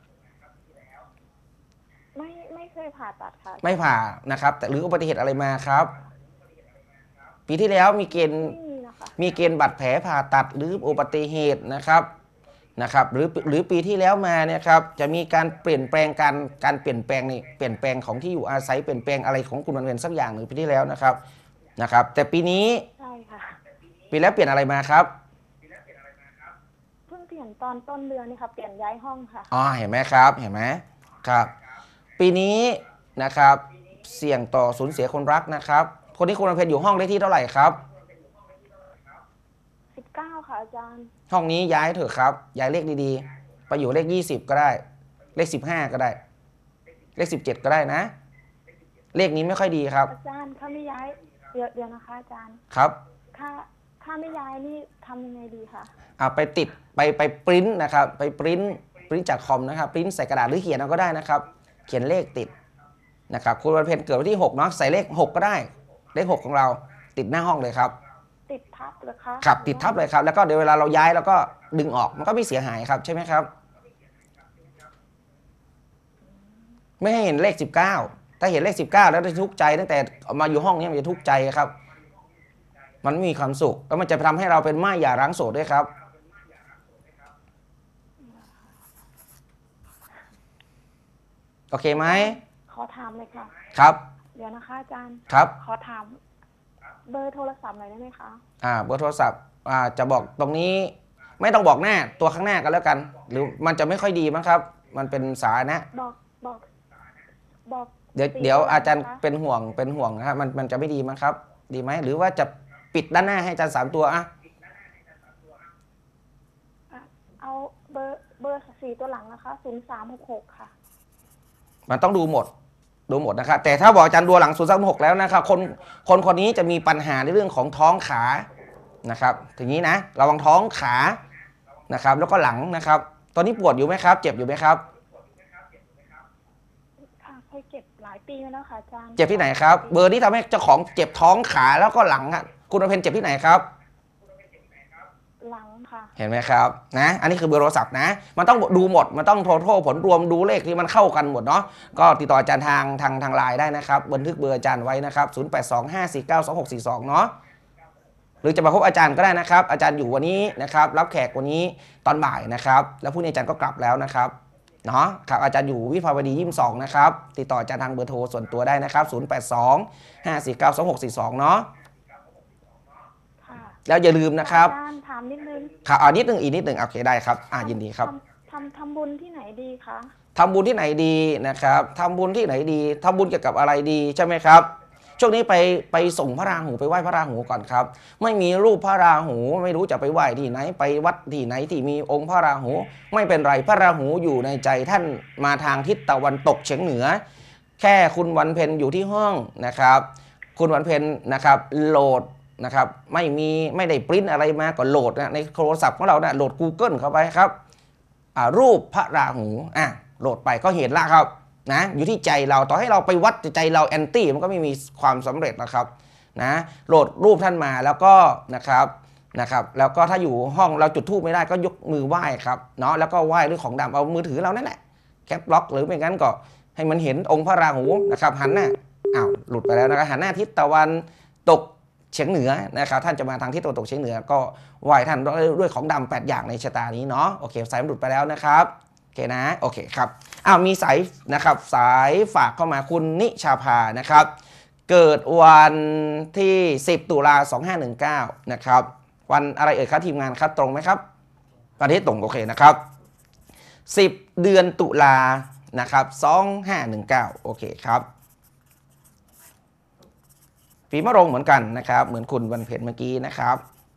ไม่ไม่เคยผ่าตัดค่ะไม่ผ่านะครับแต่หรืออุบัติเหตุอะไรมาครับปีที่แล้วมีเกณฑ์มีเกณฑ์บาดแผลผ่าตัดหรืออุบัติเหตุนะครับนะครับหรือหรือปีที่แล้วมาเนี่ยครับจะมีการเปลี่ยนแปลงการการเปลี่ยนแปลงนี่เปลี่ยนแปลงของที่อยู่อาศัยเปลี่ยนแปลงอะไรของคุณวันเพ็ญสักอย่างหนึ่งปีที่แล้วนะครับนะครับแต่ปีนี้ใช่ค่ะปีแล้วเปลี่ยนอะไรมาครับเพิ่งเปลี่ยนตอนต้นเดือนนี่ค่ะเปลี่ยนย้ายห้องค่ะอ๋อเห็นไหมครับเห็นไหมครับปีนี้นะครับเสี่ยงต่อสูญเสียคนรักนะครับคนที่คุณวันเพ็ญอยู่ห้องเลขที่เท่าไหร่ครับสิบเก้าค่ะอาจารย์ห้องนี้ย้ายเถอะครับย้ายเลขดีๆไปอยู่เลขยี่สิบก็ได้เลขสิบห้าก็ได้เลขสิบเจ็ดก็ได้นะเลขนี้ไม่ค่อยดีครับอาจารย์ถ้าไม่ย้ายเดี๋ยวเดี๋ยวนะคะอาจารย์ครับถ้าถ้าไม่ย้ายนี่ทำยังไงดีคะอ่าไปติดไปไปปริ้นนะครับไปปริ้นปริ้นจากคอมนะครับปริ้นใส่กระดาษหรือเขียนเอาก็ได้นะครับเขียนเลขติดนะครับคุณวันเพ็ญเกิดวันที่หกเนาะใส่เลขหกก็ได้เลขหกของเราติดหน้าห้องเลยครับติดทับเลยครับครับติดทับเลยครับแล้วก็เดี๋ยวเวลาเราย้ายแล้วก็ดึงออกมันก็ไม่เสียหายครับใช่ไหมครับไม่ให้เห็นเลขสิบเก้าถ้าเห็นเลขสิบเก้าแล้วจะทุกข์ใจตั้งแต่มาอยู่ห้องนี้มันจะทุกข์ใจครับมันไม่มีความสุขแล้วมันจะทำให้เราเป็นม่ายหย่าร้างโสดด้วยครับโอเคไหมขอถามเลยค่ะครับเดี๋ยวนะคะอาจารย์ครับขอถามเบอร์โทรศัพท์หน่อยได้ไหมคะอ่าเบอร์โทรศัพท์อ่าจะบอกตรงนี้ไม่ต้องบอกหน้าตัวข้างหน้ากันแล้วกันหรือมันจะไม่ค่อยดีมั้งครับมันเป็นสานะบอกบอกบอกเดี๋ยวเดี๋ยวอาจารย์เป็นห่วงเป็นห่วงนะครับมันมันจะไม่ดีมั้งครับดีไหมหรือว่าจะปิดด้านหน้าให้อาจารย์สามตัวอ่ะเอาเบอร์เบอร์สี่ตัวหลังนะคะศูนย์สามหกหกค่ะมันต้องดูหมดดูหมดนะครับแต่ถ้าบอกอาจารย์ดูหลังศูนย์สามหกแล้วนะครับคนคนคนนี้จะมีปัญหาในเรื่องของท้องขานะครับทีนี้นะระวังท้องขานะครับแล้วก็หลังนะครับตอนนี้ปวดอยู่ไหมครับเจ็บอยู่ไหมครับค่ะเคยเจ็บหลายปีแล้วค่ะอาจารย์เจ็บที่ไหนครับเบอร์นี้ทำให้เจ้าของเจ็บท้องขาแล้วก็หลังครับคุณวันเพ็ญเจ็บที่ไหนครับหลังค่ะเห็นไหมครับนะอันนี้คือเบอร์โทรศัพท์นะมันต้องดูหมดมันต้องโทรโทรผลรวมดูเลขที่มันเข้ากันหมดเนาะก็ติดต่ออาจารย์ทางทางทางไลน์ได้นะครับบันทึกเบอร์อาจารย์ไว้นะครับศูนย์ แปด สอง ห้า สี่ เก้า สอง หก สี่ สองเนาะหรือจะมาพบอาจารย์ก็ได้นะครับอาจารย์อยู่วันนี้นะครับรับแขกวันนี้ตอนบ่ายนะครับแล้วพรุ่งนี้อาจารย์ก็กลับแล้วนะครับเนาะครับอาจารย์อยู่วิภาวดียี่สิบสองนะครับติดต่ออาจารย์ทางเบอร์โทรส่วนตัวได้นะครับศูนย์ แปด สอง ห้า สี่ เก้า สอง หก สี่ สองเนาะแล้วอย่าลืมนะครับอาจารย์ถามนิดนึงค่ะอ่านิดนึงอีกนิดนึงโอเคได้ครับอ่ายินดีครับทำทำบุญที่ไหนดีคะทำบุญที่ไหนดีนะครับทำบุญที่ไหนดีทำบุญเกี่ยวกับอะไรดีใช่ไหมครับช่วงนี้ไปไปส่งพระราหูไปไหว้พระราหูก่อนครับไม่มีรูปพระราหูไม่รู้จะไปไหว้ที่ไหนไปวัดที่ไหนที่มีองค์พระราหูไม่เป็นไรพระราหูอยู่ในใจท่านมาทางทิศตะวันตกเฉียงเหนือแค่คุณวันเพ็ญอยู่ที่ห้องนะครับคุณวันเพ็ญนะครับโหลดนะครับไม่มีไม่ได้ปริ้นอะไรมาก็โหลดนะในโทรศัพท์ของเรานะโหลด Google เข้าไปครับรูปพระราหูอ่ะโหลดไปก็เห็นละครับนะอยู่ที่ใจเราต่อให้เราไปวัดใจเราแอนตี้มันก็ไม่มีความสำเร็จนะครับนะโหลดรูปท่านมาแล้วก็นะครับนะครับแล้วก็ถ้าอยู่ห้องเราจุดธูปไม่ได้ก็ยกมือไหว้ครับเนาะแล้วก็ไหว้ด้วยของดำเอามือถือเรานั่นแหละแคปล็อกหรือไม่งั้นก็ให้มันเห็นองค์พระราหูนะครับหันหน้าอ้าวหลุดไปแล้วนะครับหันหน้าทิศตะวันตกเฉียงเหนือนะครับท่านจะมาทางทิศตะวันตกเฉียงเหนือก็ไหว้ท่านด้วยของดำแปดอย่างในชะตานี้เนาะโอเคสายมันหลุดไปแล้วนะครับโอเคนะโอเคครับอ้าวมีสายนะครับสายฝากเข้ามาคุณนิชาภานะครับเกิดวันที่สิบตุลาสองห้าหนึ่งเก้านะครับวันอะไรเอ่ยครับทีมงานครับตรงไหมครับวันที่ตรงโอเคนะครับสิบเดือนตุลานะครับสองห้าหนึ่งเก้าโอเคครับปีมะโรงเหมือนกันนะครับเหมือนคุณวันเพ็ญเมื่อกี้นะครับ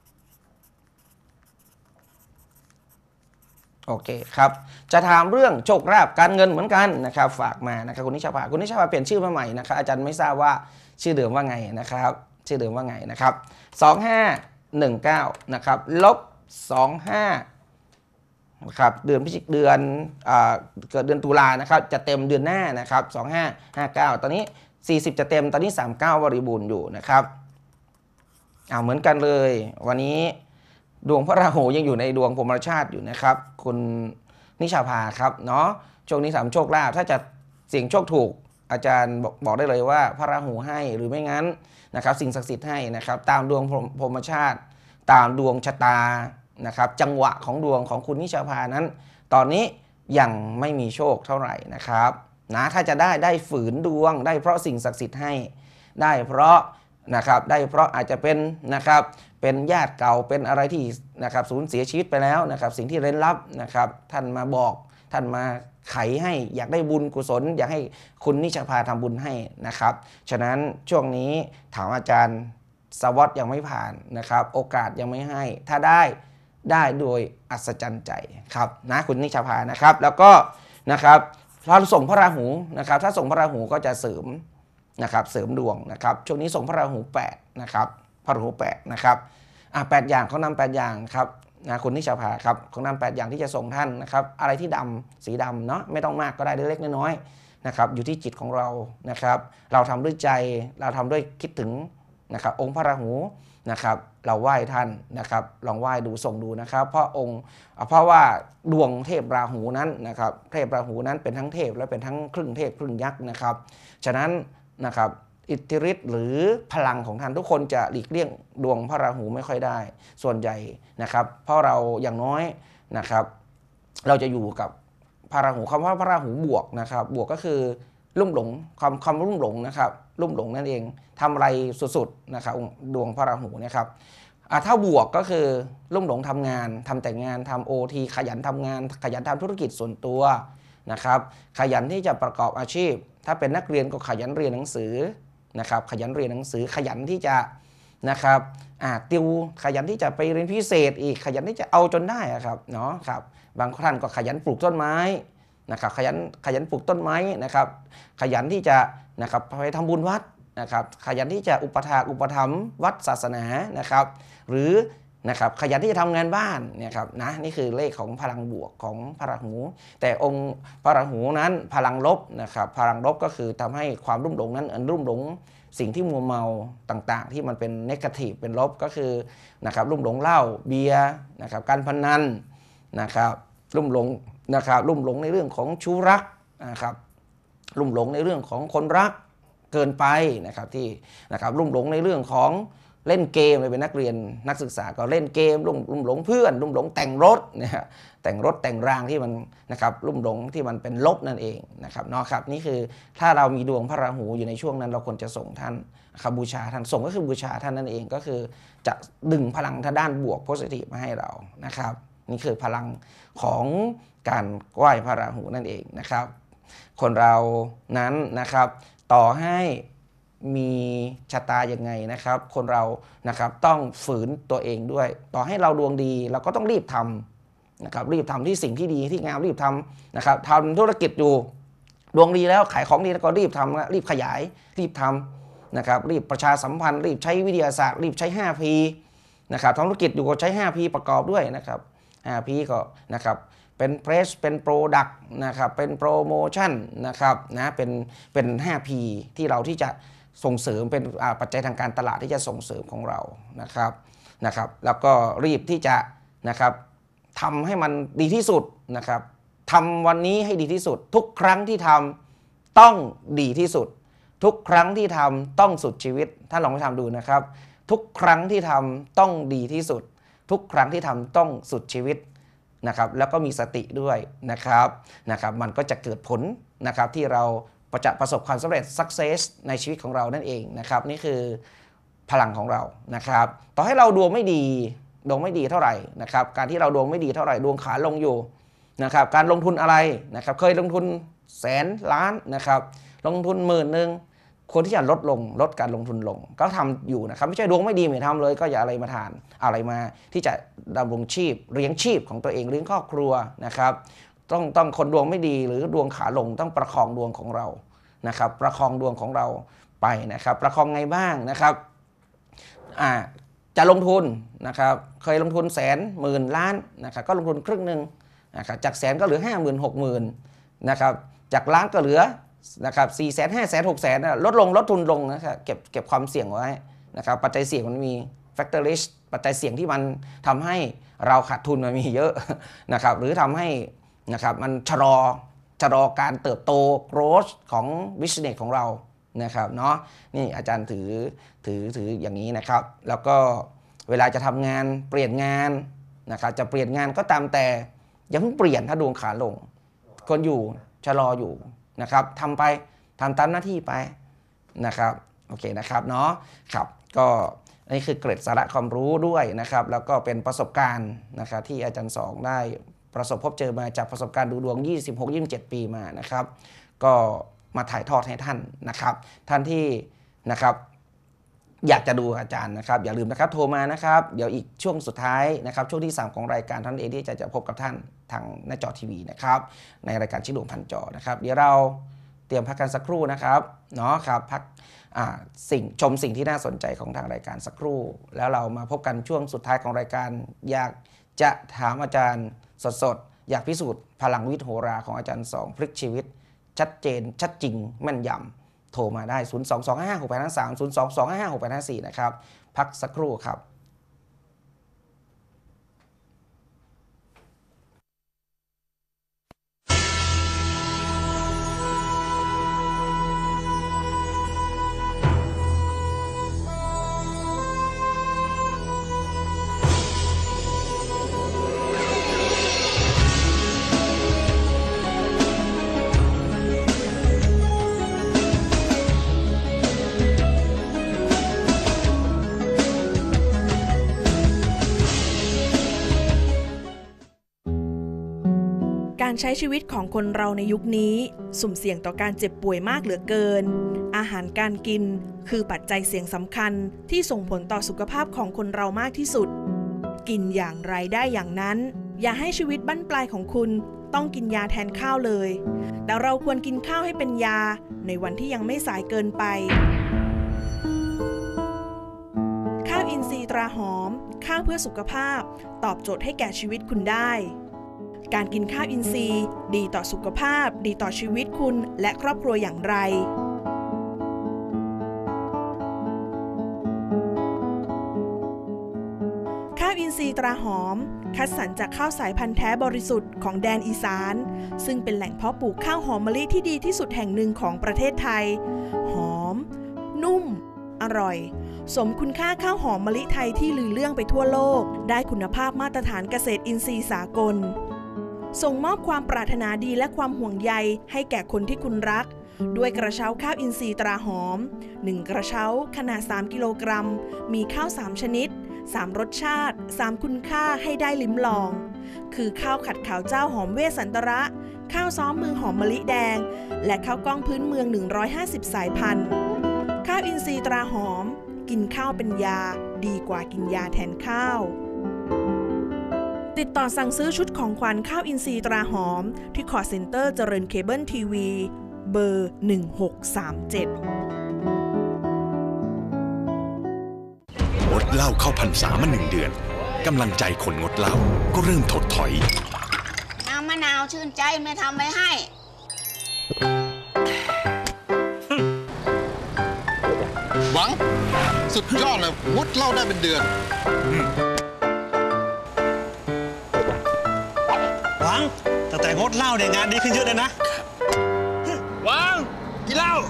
โอเคครับจะถามเรื่องโชคลาภการเงินเหมือนกันนะครับฝากมานะครับคุณนิชาภาคุณนิชาภาเปลี่ยนชื่อมาใหม่นะครับอาจารย์ไม่ทราบว่าชื่อเดิมว่าไงนะครับชื่อเดิมว่าไงนะครับสองห้าหนึ่งเก้านะครับลบสองห้านะครับเดือนพฤศจิกเดือนเกิดเดือนตุลานะครับจะเต็มเดือนหน้านะครับสองห้าห้าเก้าตอนนี้สี่สิบจะเต็มตอนนี้สามสิบเก้าบริบูรณ์อยู่นะครับเอาเหมือนกันเลยวันนี้ดวงพระราหูยังอยู่ในดวงพรหมชาติอยู่นะครับคุณนิชาภาครับเนาะช่วงนี้สามโชคลาภถ้าจะเสี่ยงโชคถูกอาจารย์บอกบอกได้เลยว่าพระราหูให้หรือไม่งั้นนะครับสิ่งศักดิ์สิทธิ์ให้นะครับตามดวงพรหมชาติตามดวงชะตานะครับจังหวะของดวงของคุณนิชาภานั้นตอนนี้ยังไม่มีโชคเท่าไหร่นะครับนะถ้าจะได้ได้ฝืนดวงได้เพราะสิ่งศักดิ์สิทธิ์ให้ได้เพราะนะครับได้เพราะอาจจะเป็นนะครับเป็นญาติเก่าเป็นอะไรที่นะครับสูญเสียชีวิตไปแล้วนะครับสิ่งที่เร้นลับนะครับท่านมาบอกท่านมาไขให้อยากได้บุญกุศลอยากให้คุณนิชาภาทำบุญให้นะครับฉะนั้นช่วงนี้ถามอาจารย์สวอตยังไม่ผ่านนะครับโอกาสยังไม่ให้ถ้าได้ได้โดยอัศจรรย์ใจครับนะคุณนิชาภานะครับแล้วก็นะครับเราส่งพระราหูนะครับถ้าส่งพระราหูก็จะเสริมนะครับเสริมดวงนะครับช่วงนี้ส่งพระราหูแปดนะครับพระราหูแปดนะครับอ่ะแปดอย่างเขานำแปดอย่างครับนะคุณนิชาภาครับเขานำแปดอย่างที่จะส่งท่านนะครับอะไรที่ดำสีดำเนาะไม่ต้องมากก็ได้เล็กๆน้อยๆนะครับอยู่ที่จิตของเรานะครับเราทำด้วยใจเราทำด้วยคิดถึงนะครับองค์พระราหูนะครับเราไหว้ท่านนะครับลองไหว้ดูส่งดูนะครับเพราะองค์เพราะว่าดวงเทพราหูนั้นนะครับเทพราหูนั้นเป็นทั้งเทพและเป็นทั้งครึ่งเทพครึ่งยักษ์นะครับฉะนั้นนะครับอิทธิฤทธิ์หรือพลังของท่านทุกคนจะหลีกเลี่ยงดวงพระราหูไม่ค่อยได้ส่วนใหญ่นะครับเพราะเราอย่างน้อยนะครับเราจะอยู่กับพระราหูคำว่าพระราหูบวกนะครับบวกก็คือลุ่มหลงความความลุ่มหลงนะครับลุ่มหลงนั่นเองทำอะไรสุดๆนะครับดวงพระราหูนะครับถ้าบวกก็คือลุ่มหลงทำงานทำแต่งานทำโอทีขยันทำงานขยันทำธุรกิจส่วนตัวนะครับขยันที่จะประกอบอาชีพถ้าเป็นนักเรียนก็ขยันเรียนหนังสือนะครับขยันเรียนหนังสือขยันที่จะนะครับอ่าติวขยันที่จะไปเรียนพิเศษอีกขยันที่จะเอาจนได้ครับเนาะครับบางท่านก็ขยันปลูกต้นไม้นะครับขยันขยันปลูกต้นไม้นะครับขยันที่จะนะครับไปทำบุญวัดนะครับขยันที่จะอุปถากอุปถัมภ์วัดศาสนานะครับหรือนะครับขยันที่จะทำงานบ้านเนี่ยครับนะนี่คือเลขของพลังบวกของพระราหูแต่องค์พระราหูนั้นพลังลบนะครับพลังลบก็คือทำให้ความรุ่มหลงนั้นอันรุ่มหลงสิ่งที่มัวเมาต่างๆที่มันเป็นเนกาทีฟเป็นลบก็คือนะครับรุ่มหลงเหล้าเบียร์นะครับการพนันนะครับรุ่มหลงนะครับรุ่มหลงในเรื่องของชู้รักนะครับรุ่มหลงในเรื่องของคนรักเกินไปนะครับที่นะครับรุ่มหลงในเรื่องของเล่นเกมเลยเป็นนักเรียนนักศึกษาก็เล่นเกมลุ่มลุ่มหลงเพื่อนลุ่มหลงแต่งรถนะฮะแต่งรถแต่งรางที่มันนะครับลุ่มหลงที่มันเป็นลบนั่นเองนะครับเนาะครับนี่คือถ้าเรามีดวงพระราหูอยู่ในช่วงนั้นเราควรจะส่งท่านครับบูชาท่านส่งก็คือบูชาท่านนั่นเองก็คือจะดึงพลังทางด้านบวกโพสิทีฟมาให้เรานะครับนี่คือพลังของการไหว้พระราหูนั่นเองนะครับคนเรานั้นนะครับต่อให้มีชะตายังไงนะครับคนเรานะครับต้องฝืนตัวเองด้วยต่อให้เราดวงดีเราก็ต้องรีบทำนะครับรีบทำที่สิ่งที่ดีที่งามรีบทำนะครับทำธุรกิจอยู่ดวงดีแล้วขายของดีแล้วก็รีบทำรีบขยายรีบทำนะครับรีบประชาสัมพันธ์รีบใช้วิทยาศาสตร์รีบใช้ ห้า พี นะครับทำธุรกิจอยู่ก็ใช้ ห้า พี ประกอบด้วยนะครับ ห้า พี ก็นะครับเป็นเพรสเป็นโปรดักต์นะครับเป็นโปรโมชั่นนะครับนะเป็นเป็น ห้า พี ที่เราที่จะส่งเสริมเป็นปัจจัยทางการตลาดที่จะส่งเสริมของเรานะครับนะครับแล้วก็รีบที่จะนะครับทำให้มันดีที่สุดนะครับทำวันนี้ให้ดีที่สุดทุกครั้งที่ทำต้องดีที่สุดทุกครั้งที่ทำต้องสุดชีวิตถ้าลองไปทำดูนะครับทุกครั้งที่ทำต้องดีที่สุดทุกครั้งที่ทำต้องสุดชีวิตนะครับแล้วก็มีสติด้วยนะครับนะครับมันก็จะเกิดผลนะครับที่เราจะประสบความสำเร็จ success ในชีวิตของเรานั่นเองนะครับนี่คือพลังของเรานะครับต่อให้เราดวงไม่ดีดวงไม่ดีเท่าไหร่นะครับการที่เราดวงไม่ดีเท่าไหร่ดวงขาลงอยู่นะครับการลงทุนอะไรนะครับเคยลงทุนแสนล้านนะครับลงทุนหมื่นหนึ่งควรที่จะลดลงลดการลงทุนลงก็ทำอยู่นะครับไม่ใช่ดวงไม่ดีไม่ทำเลยก็อย่าอะไรมาทานอะไรมาที่จะดำรงชีพเลี้ยงชีพของตัวเองเลี้ยงครอบครัวนะครับต้องต้องคนดวงไม่ดีหรือดวงขาลงต้องประคองดวงของเรานะครับประคองดวงของเราไปนะครับประคองไงบ้างนะครับอ่าจะลงทุนนะครับเคยลงทุนแสนหมื่นล้านนะครับก็ลงทุนครึ่งหนึ่งนะครับจากแสนก็เหลือห้าหมื่นหกหมื่นนะครับจากล้านก็เหลือนะครับสี่แสนห้าแสนหกแสนลดลงลดทุนลงนะครับเก็บเก็บความเสี่ยงไว้นะครับปัจจัยเสี่ยงมันมี factor risk ปัจจัยเสี่ยงที่มันทำให้เราขาดทุนมันมีเยอะนะครับหรือทำให้นะครับมันชะลอชะลอการเติบโต growth ของ business ของเรานะครับเนาะนี่อาจารย์ถือถือถืออย่างนี้นะครับแล้วก็เวลาจะทำงานเปลี่ยนงานนะครับจะเปลี่ยนงานก็ตามแต่อย่าเพิ่งเปลี่ยนถ้าดวงขาลงคนอยู่ชะลออยู่นะครับทำไปทำตามหน้าที่ไปนะครับโอเคนะครับเนาะครับก็อันนี้คือเกร็ดสาระความรู้ด้วยนะครับแล้วก็เป็นประสบการณ์นะครับที่อาจารย์สองได้ประสบพบเจอมาจากประสบการณ์ดูดวงยี่สิบหก ยี่สิบเจ็ดปีมานะครับก็มาถ่ายทอดให้ท่านนะครับท่านที่นะครับอยากจะดูอาจารย์นะครับอย่าลืมนะครับโทรมานะครับเดี๋ยวอีกช่วงสุดท้ายนะครับช่วงที่สามของรายการท่านเองที่จะจะพบกับท่านทางหน้าจอทีวีนะครับในรายการชิดวงพันจอนะครับเดี๋ยวเราเตรียมพักกันสักครู่นะครับเนาะครับพักสิ่งชมสิ่งที่น่าสนใจของทางรายการสักครู่แล้วเรามาพบกันช่วงสุดท้ายของรายการอยากจะถามอาจารย์สดๆอยากพิสูจน์พลังวิทย์โหราของอาจารย์สองพลิกชีวิตชัดเจนชัดจริงแม่นยำโทรมาได้ ศูนย์ สอง สอง ห้า หก แปด ห้า สาม ศูนย์ สอง สอง ห้า หก แปด ห้า สี่ นะครับพักสักครู่ครับการใช้ชีวิตของคนเราในยุคนี้สุ่มเสี่ยงต่อการเจ็บป่วยมากเหลือเกินอาหารการกินคือปัจจัยเสี่ยงสำคัญที่ส่งผลต่อสุขภาพของคนเรามากที่สุดกินอย่างไรได้อย่างนั้นอย่าให้ชีวิตบั้นปลายของคุณต้องกินยาแทนข้าวเลยแต่เราควรกินข้าวให้เป็นยาในวันที่ยังไม่สายเกินไปข้าวอินทรีย์ตราหอมข้าวเพื่อสุขภาพตอบโจทย์ให้แก่ชีวิตคุณได้การกินข้าวอินทรีย์ดีต่อสุขภาพดีต่อชีวิตคุณและครอบครัวอย่างไรข้าวอินทรีย์ตราหอมคัดสรรจากข้าวสายพันธุ์แท้บริสุทธิ์ของแดนอีสานซึ่งเป็นแหล่งเพาะปลูกข้าวหอมมะลิที่ดีที่สุดแห่งหนึ่งของประเทศไทยหอมนุ่มอร่อยสมคุณค่าข้าวหอมมะลิไทยที่ลือเลื่องไปทั่วโลกได้คุณภาพมาตรฐานเกษตรอินทรีย์สากลส่งมอบความปรารถนาดีและความห่วงใยให้แก่คนที่คุณรักด้วยกระเช้าข้าวอินทรีย์ตราหอมหนึ่งกระเช้าขนาดสามกิโลกรัมมีข้าวสามชนิดสามรสชาติสามคุณค่าให้ได้ลิ้มลองคือข้าวขัดขาวเจ้าหอมเวสันตระข้าวซ้อมมือหอมมะลิแดงและข้าวกล้องพื้นเมืองหนึ่งร้อยห้าสิบสายพันธุ์ข้าวอินทรีย์ตราหอมกินข้าวเป็นยาดีกว่ากินยาแทนข้าวติดต่อสั่งซื้อชุดของขวัญข้าวอินทรีย์ตราหอมที่คอร์เซ็นเตอร์เจริญเคเบิลทีวีเบอร์หนึ่งหกสามเจ็ดงดเหล้าเข้าพรรษามาหนึ่งเดือนกำลังใจคนงดเหล้าก็เริ่มถดถอยน้ำมะนาวชื่นใจแม่ทำไว้ให้หวัง สุดยอดเลยงดเหล้าได้เป็นเดือนหวังแต่แต่งดเหล้าเนี่ยงานดีขึ้นเยอะเลยนะหวังกินเหล้า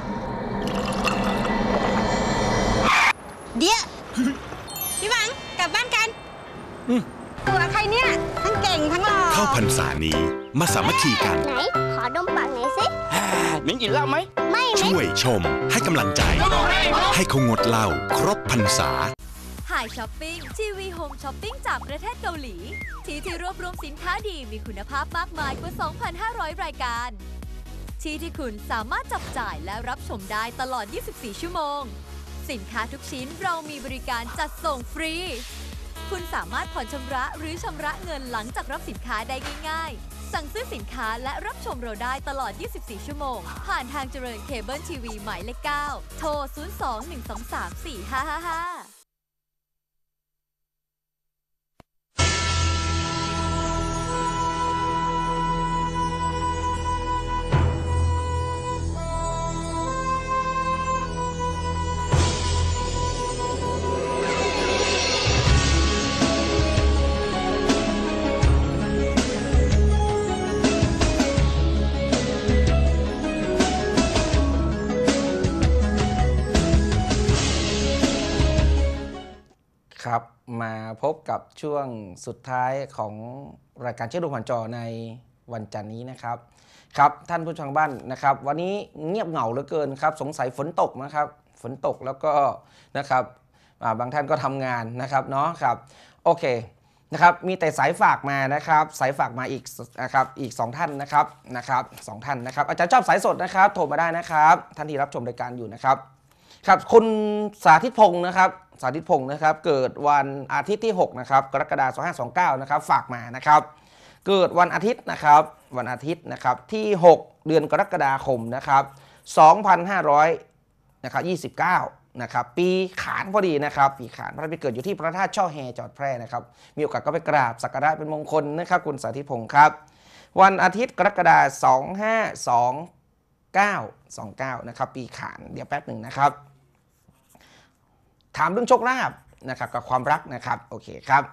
เดี๋ยวพี่หวังกลับบ้านกันตัวใครเนี่ยทั้งเก่งทั้งหล่อเข้าพรรษานี้มาสามัคคีกันไหน ขอดมปากหน่อยสิมิ้งกินเหล้าไหมไม่ช่วยชมให้กำลังใจ ให้เขางดเหล้าครบพรรษาไฮช้อปปิ้งทีวีโฮมช้อปปิ้งจากประเทศเกาหลี ที่ที่รวบรวมสินค้าดีมีคุณภาพมากมายกว่า สองพันห้าร้อย รายการ ที่ที่คุณสามารถจับจ่ายและรับชมได้ตลอด ยี่สิบสี่ ชั่วโมง สินค้าทุกชิ้นเรามีบริการจัดส่งฟรี คุณสามารถผ่อนชำระหรือชำระเงินหลังจากรับสินค้าได้ง่ายๆ สั่งซื้อสินค้าและรับชมเราได้ตลอด ยี่สิบสี่ ชั่วโมง ผ่านทางเจริญเคเบิลทีวีหมายเลข เก้า โทร ศูนย์ สอง หนึ่ง สอง สาม สี่ ห้า ห้า ห้าครับมาพบกับช่วงสุดท้ายของรายการเชื่อมโยงผ่านจอในวันจันทร์นี้นะครับครับท่านผู้ชมบ้านนะครับ วันนี้เงียบเหงาเหลือเกินครับสงสัยฝนตกนะครับฝนตกแล้วก็นะครับบางท่านก็ทำงานนะครับเนาะครับโอเคนะครับมีแต่สายฝากมานะครับสายฝากมาอีกนะครับอีกสองท่านนะครับนะครับสองท่านนะครับอาจารย์ชอบสายสดนะครับโทรมาได้นะครับท่านที่รับชมรายการอยู่นะครับครับคุณสาธิตพงศ์นะครับสาธิตพงศ์นะครับเกิดวันอาทิตย์ที่หกนะครับกรกฎาคมสองพันห้าร้อยยี่สิบเก้านะครับฝากมานะครับเกิดวันอาทิตย์นะครับวันอาทิตย์นะครับที่หกเดือนกรกฎาคมนะครับสองพันห้าร้อยยี่สิบเก้านะครับปีขานพอดีนะครับปีขานพระพิเกิดอยู่ที่พระธาตุช่อแฮจังหวัดแพร่นะครับมีโอกาสก็ไปกราบสักการะเป็นมงคลนะครับคุณสาธิตพงศ์ครับวันอาทิตย์กรกฎาคมสองพันห้าร้อยยี่สิบเก้า สองเก้านะครับปีขานเดี๋ยวแป๊บหนึ่งนะครับถามเรื่องโชคลาภนะครับกับความรักนะครับโอเคครับ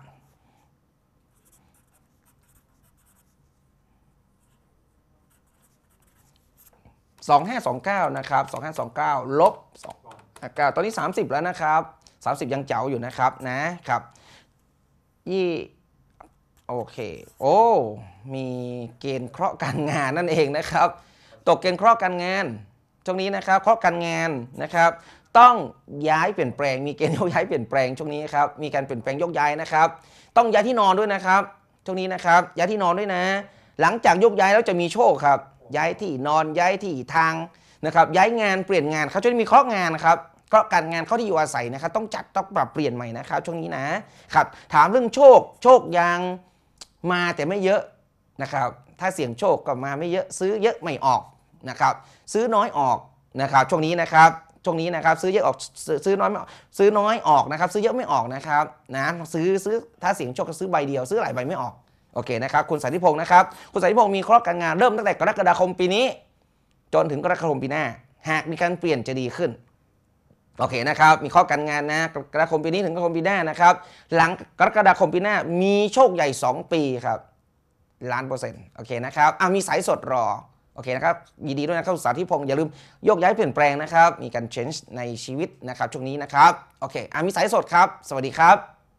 สองพันห้าร้อยยี่สิบเก้านะครับสองพันห้าร้อยยี่สิบเก้าลบสองตอนนี้สามสิบแล้วนะครับสามสิบยังเจ๋วอยู่นะครับนะครับยี่โอเคโอ้มีเกณฑ์เคราะห์การงานนั่นเองนะครับตกเกณฑ์เคราะห์การงานช่วงนี้นะครับเคราะห์การงานนะครับต้องย้ายเปลี่ยนแปลงมีเกณฑ์โยกย้ายเปลี่ยนแปลงช่วงนี้ครับมีการเปลี่ยนแปลงโยกย้ายนะครับต้องย้ายที่นอนด้วยนะครับช่วงนี้นะครับย้ายที่นอนด้วยนะหลังจากโยกย้ายแล้วจะมีโชคครับย้ายที่นอนย้ายที่ทางนะครับย้ายงานเปลี่ยนงานเขาจะมีเคราะห์งานนะครับเคราะห์การงานเข้าที่อยู่อาศัยนะครับต้องจัดต้องปรับเปลี่ยนใหม่นะครับช่วงนี้นะครับถามเรื่องโชคโชคยังมาแต่ไม่เยอะนะครับถ้าเสี่ยงโชคก็มาไม่เยอะซื้อเยอะไม่ออกนะครับซื้อน้อยออกนะครับช่วงนี้นะครับช่วงนี้นะครับซื้อเยอะออกซื้อน้อยซื้อน้อยออกนะครับซื้อเยอะไม่ออกนะครับนะซื้อซื้อถ้าเสี่ยงโชคก็ซื้อใบเดียวซื้อหลายใบไม่ออกโอเคนะครับคุณสาธิตพงศ์นะครับคุณสาธิตพงศ์มีเคราะห์การงานเริ่มตั้งแต่กรกฎาคมปีนี้จนถึงกรกฎาคมปีหน้าหากมีการเปลี่ยนจะดีขึ้นโอเคนะครับมีเคราะห์การงานนะกรกฎาคมปีนี้ถึงกรกฎาคมปีหน้านะครับหลังกรกฎาคมปีหน้ามีโชคใหญ่สองปีครับล้านเปอร์เซ็นต์โอเคนะครับอ่ะมีสายสดรอโอเคนะครับยินดีด้วยนะครับสาธิตพงศ์อย่าลืมโยกย้ายเปลี่ยนแปลงนะครับมีการ change ในชีวิตนะครับช่วงนี้นะครับโอเคอ่ะมีสายสดครับสวัสดีครับ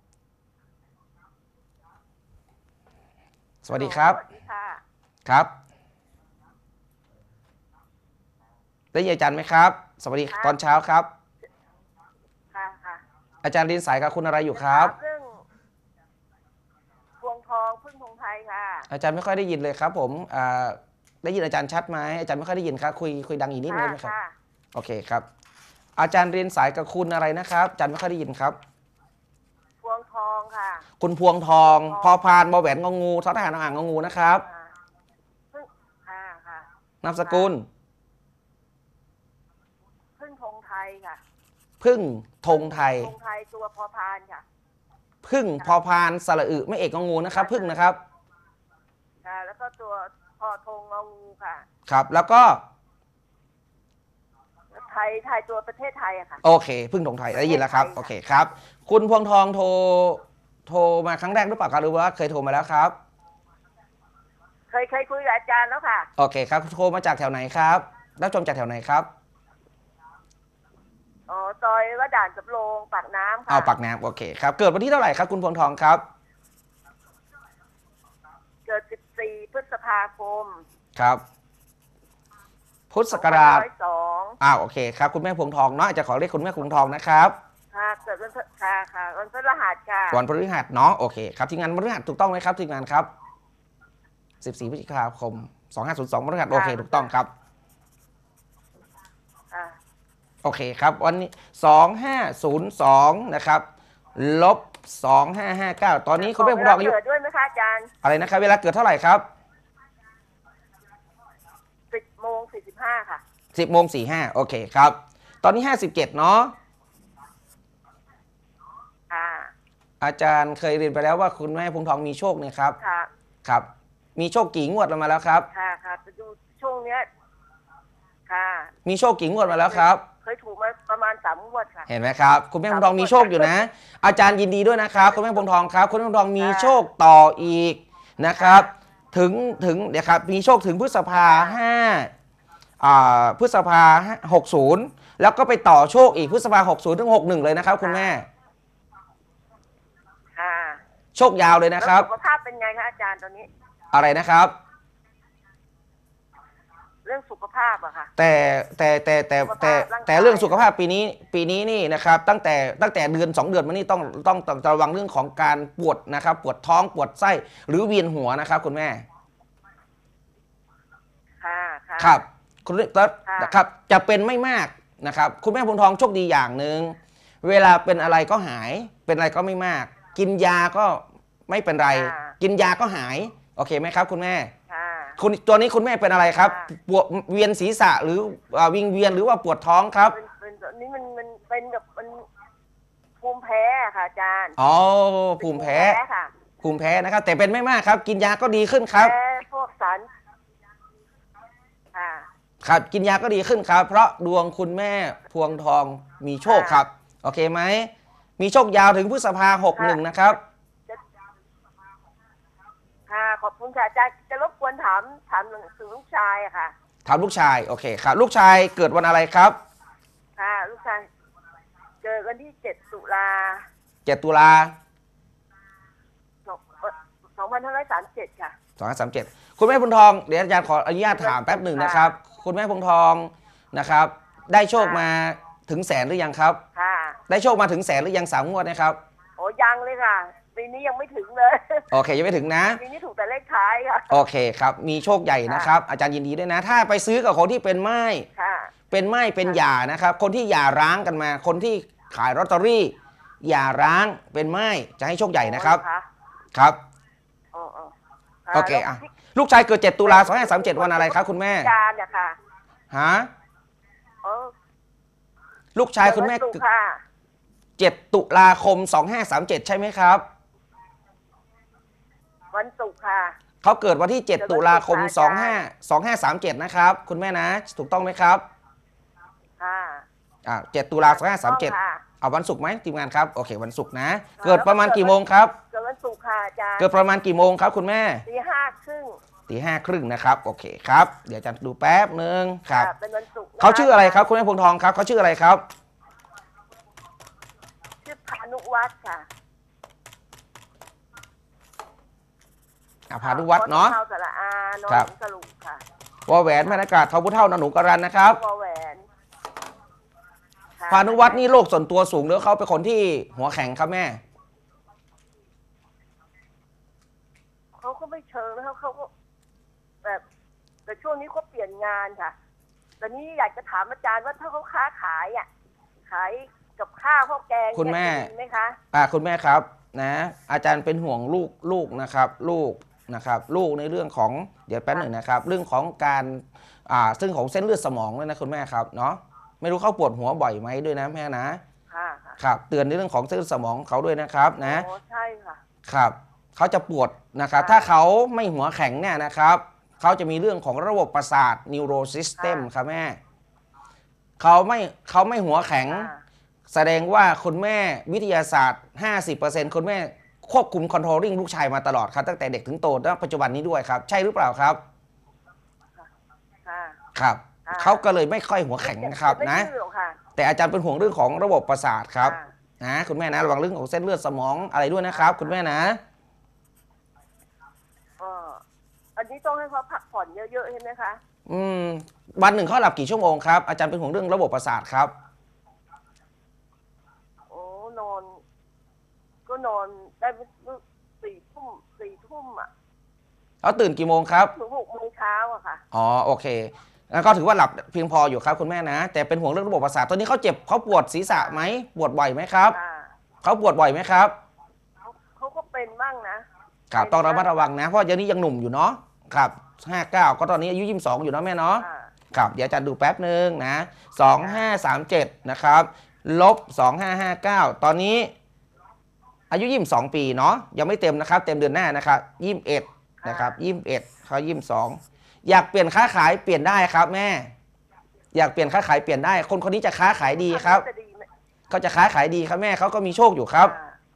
สวัสดีครับสวัสดีค่ะครับได้ยินอาจารย์ไหมครับสวัสดีตอนเช้าครับค่ะค่ะอาจารย์ดินสายกับคุณอะไรอยู่ครับเรื่องพวงทองพึ่งพงไทยค่ะอาจารย์ไม่ค่อยได้ยินเลยครับผมอ่าได้ยินอาจารย์ชัดไหมอาจารย์ไม่ค่อยได้ยินครับคุยคุยดังอีกนิดนึงไหมครับโอเคครับอาจารย์เรียนสายกับคุณอะไรนะครับอาจารย์ไม่ค่อยได้ยินครับพวงทองค่ะคุณพวงทองพอพานบอแหวนงองูทอทหารอ่างงองูนะครับพึ่งค่ะค่ะนามสกุลพึ่งธงไทยค่ะพึ่งธงไทยธงไทยตัวพอพานค่ะพึ่งพอพานสระอึไม่เอกงองูนะครับพึ่งนะครับค่ะ แล้วก็ตัวพอธงงองูค่ะครับแล้วก็ไทยไทยตัวประเทศไทยอะค่ะโอเคพึ่งธงไทยได้ยินแล้วครับโอเคครับคุณพวงทองโทรโทรมาครั้งแรกหรือเปล่าครับหรือว่าเคยโทรมาแล้วครับเคยเคยคุยกับอาจารย์แล้วค่ะโอเคครับโทรมาจากแถวไหนครับรับชมจากแถวไหนครับอ๋อซอยวัดด่านสำโรงปากน้ำค่ะเอาปากน้ำโอเคครับเกิดวันที่เท่าไหร่ครับคุณพวงทองครับเกิดสิบสี่พฤษภาคมครับพุทธศักราชสองพันห้าร้อยสองอ้าวโอเคครับคุณแม่พวงทองเนาะอาจจะขอเรียกคุณแม่พวงทองนะครับค่ะเกิดวันพฤค่ะค่ะวันพฤหัสค่ะวันพฤหัสเนาะโอเคครับทีมงานพฤหัสถูกต้องไหมครับทีมงานครับสิบสี่พฤษภาคมสองห้าศูนย์สองพฤหัสโอเคถูกต้องครับอ่าโอเคครับวันนี้สองห้าศูนย์สองนะครับลบสองห้าห้าเก้าตอนนี้คุณแม่พวงทองอายุเกิดด้วยไหมคะอาจารย์อะไรนะครับเวลาเกิดเท่าไหร่ครับสิบโมงสี่สิบห้าค่ะสิบโมงสี่ห้าโอเคครับตอนนี้ห้าสิบเจ็ดเนาะค่ะอาจารย์เคยเรียนไปแล้วว่าคุณแม่พวงทองมีโชคเนี่ยครับค่ะครับมีโชคกี่งวดมาแล้วครับค่ะค่ะจะดูช่วงเนี้ยค่ะมีโชคกี่งวดมาแล้วครับเคยถูกมาประมาณสามงวดค่ะเห็นไหมครับคุณแม่พวงทองมีโชคอยู่นะ อาจารย์ยินดีด้วยนะครับคุณแม่พวงทองครับคุณแม่พวงทองมีโชคต่ออีกนะครับถึงถึงเดี๋ยวครับมีโชคถึงพฤษภาห้าอ่าพฤษภาหกศูนย์แล้วก็ไปต่อโชคอีกพฤษภาหกศูนย์ถึงหกหนึ่งเลยนะครับคุณแม่ค่ะโชคยาวเลยนะครับแล้วสุขภาพเป็นไงคะอาจารย์ตอนนี้อะไรนะครับเรื่องสุขภาพอะค่ะแต่แต่แต่แต่แต่แต่เรื่องสุขภาพปีนี้ปีนี้นี่นะครับตั้งแต่ตั้งแต่เดือนสองเดือนมานี่ต้องต้องต้องระวังเรื่องของการปวดนะครับปวดท้องปวดไส้หรือเวียนหัวนะครับคุณแม่ค่ะค่ะครับคุณแล้วค่ะนะครับจะเป็นไม่มากนะครับคุณแม่พวงทองโชคดีอย่างหนึ่งเวลาเป็นอะไรก็หายเป็นอะไรก็ไม่มาก กินยาก็ไม่เป็นไร กินยาก็หายโอเคไหมครับคุณแม่ค่ะคุณตัวนี้คุณแม่เป็นอะไรครับปวดเวียนศีรษะหรือเอ่อวิงเวียนหรือว่าปวดท้องครับเป็นเป็นตอนนี้มันมันเป็นแบบมันภูมิแพ้อะค่ะอาจารย์อ๋อภูมิแพ้ค่ะภูมิแพ้นะครับ แต่เป็นไม่มากครับ กินยาก็ดีขึ้นครับแพ้พวกสารค่ะครับกินยาก็ดีขึ้นครับ เพราะดวงคุณแม่พวงทองมีโชคครับโอเคไหมมีโชคยาวถึงพฤษภาหกหนึ่งนะครับค่ะขอบคุณค่ะอาจารย์จะรบกวนถามถามถึงลูกชายอะค่ะถามลูกชายโอเคครับลูกชายเกิดวันอะไรครับค่ะลูกชายเกิดวันที่เจ็ดตุลาเจ็ดตุลาสองพันห้าร้อยสามสิบเจ็ดค่ะสองพันสามสิบเจ็ดคุณแม่พวงทองเดี๋ยวอาจารย์ขออนุญาตถามแป๊บหนึ่งนะครับ คุณแม่พวงทองนะครับ ได้โชคมาถึงแสนหรือยังครับค่ะได้โชคมาถึงแสนหรือยังสามงวดนะครับโอ้ยังเลยค่ะปีนี้ยังไม่ถึงเลยโอเคยังไม่ถึงนะปีนี้ถูกแต่เลขท้ายค่ะโอเคครับมีโชคใหญ่นะครับ อาจารย์ยินดีด้วยนะ ถ้าไปซื้อกับคนที่เป็นไม้ค่ะเป็นไม้เป็นหย่านะครับ คนที่หย่าร้างกันมา คนที่ขายลอตเตอรี่หย่าร้างเป็นไม้จะให้โชคใหญ่นะครับ ครับอ๋ออ๋อโอเคอ่ะลูกชายเกิดเจ็ดตุลาสองห้าสามเจ็ดวันอะไรครับคุณแม่จานเนี่ยค่ะฮะอ๋อลูกชายคุณแม่เกิดวันศุกร์ค่ะเจ็ดตุลาคมสองห้าสามเจ็ดใช่ไหมครับวันศุกร์ค่ะเขาเกิดวันที่เจ็ดตุลาคมสองห้าสองห้าสามเจ็ดนะครับคุณแม่นะถูกต้องไหมครับค่ะอ่าเจ็ดตุลาสองห้าสามเจ็ดค่ะเอาวันศุกร์ไหมทีมงานครับโอเควันศุกร์นะ เกิดประมาณกี่โมงครับเกิดวันศุกร์ค่ะอาจารย์เกิดประมาณกี่โมงครับคุณแม่ตีห้าครึ่งตีห้าครึ่งนะครับโอเคครับเดี๋ยวจะดูแป๊บหนึ่งครับค่ะเป็นวันศุกร์นะคะเขาชื่ออะไรครับคุณแม่พวงทองครับเขาชื่ออะไรครับชื่อพานุวัฒน์ค่ะอ่าพานุวัฒน์เนาะขอสระอานอครับนสรุปค่ะวอแหวนแม่นากาศทอพุเท่านหนูกรันนะครับวอแหวนค่ะพานุวัฒน์นี่โลกส่วนตัวสูงหรือเขาเป็นคนที่หัวแข็งครับแม่เขาก็ไม่เชิงนะครับเขาก็แบบแต่ช่วงนี้เขาเปลี่ยนงานค่ะตอนนี้อยากจะถามอาจารย์ว่าถ้าเขาค้าขายอ่ะขายกับข้าวข้าวแกงคุณแม่เนี่ยจะดีไหมคะอ่าคุณแม่ครับนะอาจารย์เป็นห่วงลูกลูกนะครับลูกนะครับลูกในเรื่องของเดี๋ยวแป๊บหนึ่งนะครับเรื่องของการอ่าซึ่งของเส้นเลือดสมองเลยนะคุณแม่ครับเนาะไม่รู้เขาปวดหัวบ่อยไหมด้วยนะแม่นะค่ะครับเตือนในเรื่องของเส้นเลือดสมองเขาด้วยนะครับนะโอ้ใช่ค่ะครับเขาจะปวดนะครับถ้าเขาไม่หัวแข็งเนี่ยนะครับเขาจะมีเรื่องของระบบประสาท neuro system ครับแม่เขาไม่เขาไม่หัวแข็ง แสดงว่าคุณแม่วิทยาศาสตร์ ห้าสิบเปอร์เซ็นต์ คุณแม่ควบคุม controlling ลูกชายมาตลอดครับตั้งแต่เด็กถึงโตและปัจจุบันนี้ด้วยครับใช่หรือเปล่าครับค่ะครับเขาก็เลยไม่ค่อยหัวแข็งนะครับนะไม่ดื้อหรอกค่ะแต่อาจารย์เป็นห่วงเรื่องของระบบประสาทครับนะคุณแม่นะระวังเรื่องของเส้นเลือดสมองอะไรด้วยนะครับ คุณแม่นะเอออันนี้ต้องให้เขาพักผ่อนเยอะๆใช่ไหมคะอืมวันหนึ่งเขาหลับกี่ชั่วโมงครับอาจารย์เป็นห่วงเรื่องระบบประสาทครับโอ้นอน ก็นอนได้สี่ทุ่มสี่ทุ่มอ่ะเขาตื่นกี่โมงครับถึงหกโมงเช้าอะค่ะอ๋อโอเคแล้วก็ถือว่าหลับเพียงพออยู่ครับคุณแม่นะแต่เป็นห่วงเรื่องระบบประสาทตอนนี้เขาเจ็บเขาปวดศีรษะไหมปวดบ่อยไหมครับเขาปวดบ่อยไหมครับเขาเขาก็เป็นบ้างนะครับต้องระมัดระวังนะเพราะเดี๋ยวนี้ยังหนุ่มอยู่เนาะครับห้าสิบเก้าก็ตอนนี้อายุยี่สิบสองอยู่เนาะแม่เนาะครับเดี๋ยวอาจารย์ดูแป๊บหนึ่งนะสองห้าสามเจ็ดนะครับลบสองห้าห้าเก้าตอนนี้อายุยี่สิบสองปีเนาะยังไม่เต็มนะครับเต็มเดือนหน้านะครับยี่สิบเอ็ดนะครับยี่สิบเอ็ดเขายี่สิบสองอยากเปลี่ยนค้าขายเปลี่ยนได้ครับแม่อยากเปลี่ยนค้าขายเปลี่ยนได้คนคนนี้จะค้าขายดีครับเขาจะค้าขายดีครับแม่เขาก็มีโชคอยู่ครับ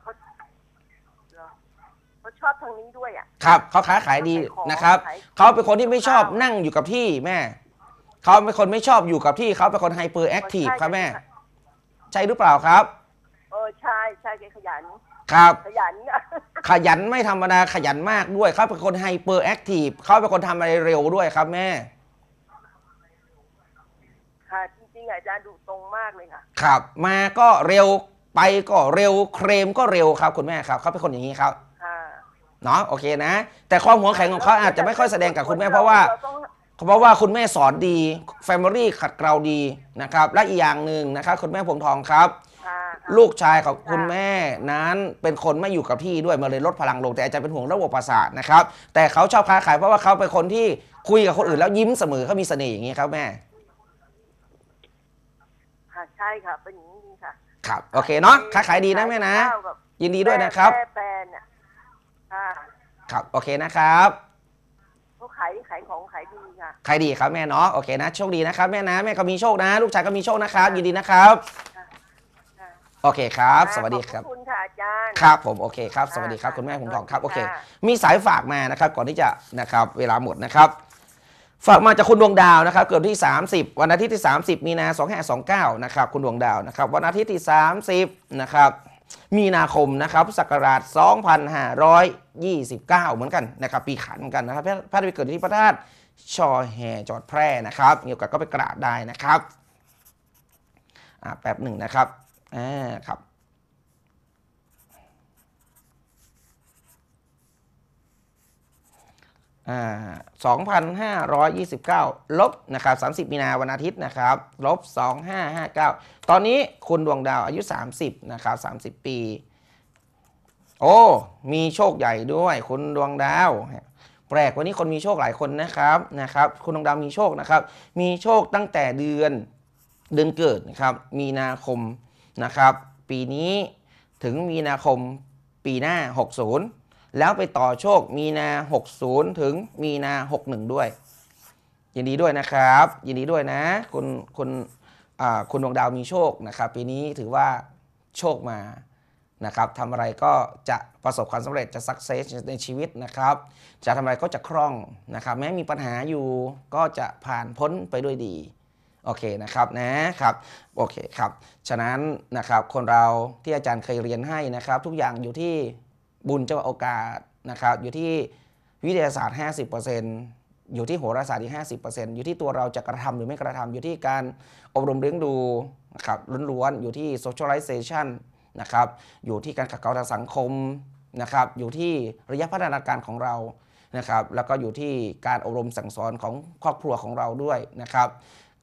เขาชอบทางนี้ด้วยอ่ะครับเขาค้าขายดีนะครับเขาเป็นคนที่ไม่ชอบนั่งอยู่กับที่แม่เขาเป็นคนไม่ชอบอยู่กับที่เขาเป็นคนไฮเปอร์แอคทีฟครับแม่ใช่หรือเปล่าครับเออใช่ใช่แกขยันครับขยันขยันไม่ธรรมดาขยันมากด้วยเขาเป็นคนไฮเปอร์แอคทีฟเขาเป็นคนทำอะไรเร็วด้วยครับแม่ค่ะจริงๆอาจารย์ดูตรงมากเลยค่ะครับมาก็เร็วไปก็เร็วเคลมก็เร็วครับคุณแม่ครับเขาเป็นคนอย่างนี้ครับค่ะเนาะโอเคนะ แต่ความหัวแข็งของเขาอาจจะไม่ค่อยแสดงกับคุณแม่เพราะว่าเพราะว่าคุณแม่สอนดี Family ขัดเกลาดีนะครับและอีกอย่างหนึ่งนะครับคุณแม่พวงทองครับลูกชายของคุณแม่นั้นเป็นคนไม่อยู่กับที่ด้วยมาเลยลดพลังลงแต่อาจจะเป็นห่วงระบบประสาทนะครับแต่เขาชอบค้าขายเพราะว่าเขาเป็นคนที่คุยกับคนอื่นแล้วยิ้มเสมอเขามีเสน่ห์อย่างนี้ครับแม่ค่ะใช่ค่ะเป็นอย่างนี้ค่ะครับโอเคเนาะค้าขายดีนะแม่นะยินดีด้วยนะครับแม่แฟนอ่ะค่ะครับโอเคนะครับเขาขายขายของขายดีค่ะใครดีครับแม่เนาะโอเคนะโชคดีนะครับแม่นะแม่ก็มีโชคนะลูกชายก็มีโชคนะครับยินดีนะครับโอเคครับสวัสดีครับขอบคุณค่ะอาจารย์ครับผมโอเคครับสวัสดีครับคุณแม่ผมทองครับโอเคมีสายฝากมานะครับก่อนที่จะนะครับเวลาหมดนะครับฝากมาจากคุณดวงดาวนะครับเกิดที่สามสิบวันอาทิตย์ที่สามสิบมีนาสองห้าสองเก้านะครับคุณดวงดาวนะครับวันอาทิตย์ที่สามสิบนะครับมีนาคมนะครับศักราชสองพันห้าร้อยยี่สิบเก้าเหมือนกันนะครับปีขานเหมือนกันนะครับพระอาทิตย์เกิดที่พระธาตุชอแห่จังหวัดแพร่นะครับมีโอกาสก็ไปกราบได้นะครับอ่าแป๊บหนึ่งนะครับอ่าครับอ่า สองพันห้าร้อยยี่สิบเก้า ลบนะครับสามสิบมีนาวันอาทิตย์นะครับลบสองพันห้าร้อยห้าสิบเก้าตอนนี้คุณดวงดาวอายุสามสิบนะครับสามสิบปีโอ้มีโชคใหญ่ด้วยคุณดวงดาวแปลกวันนี้คนมีโชคหลายคนนะครับนะครับคุณดวงดาวมีโชคนะครับมีโชคตั้งแต่เดือนเดือนเกิดนะครับมีนาคมนะครับปีนี้ถึงมีนาคมปีหน้าหกสิบแล้วไปต่อโชคมีนาหกสิบถึงมีนาหกสิบเอ็ดด้วยยินดีด้วยนะครับยินดีด้วยนะคุณคุณคุณดวงดาวมีโชคนะครับปีนี้ถือว่าโชคมานะครับทำอะไรก็จะประสบความสำเร็จจะสักเซสในชีวิตนะครับจะทำอะไรก็จะคล่องนะครับแม้มีปัญหาอยู่ก็จะผ่านพ้นไปด้วยดีโอเคนะครับนะครับโอเคครับฉะนั้นนะครับคนเราที่อาจารย์เคยเรียนให้นะครับทุกอย่างอยู่ที่บุญเจ้าโอกาสนะครับอยู่ที่วิทยาศาสตร์ ห้าสิบเปอร์เซ็นต์ อยู่ที่โหราศาสตร์อีก ห้าสิบเปอร์เซ็นต์ อยู่ที่ตัวเราจะกระทำหรือไม่กระทำอยู่ที่การอบรมเลี้ยงดูนะครับล้วนๆอยู่ที่ socialization นะครับอยู่ที่การขัดเกลาทางสังคมนะครับอยู่ที่ระยะพัฒนาการของเรานะครับแล้วก็อยู่ที่การอบรมสั่งสอนของครอบครัวของเราด้วยนะครับ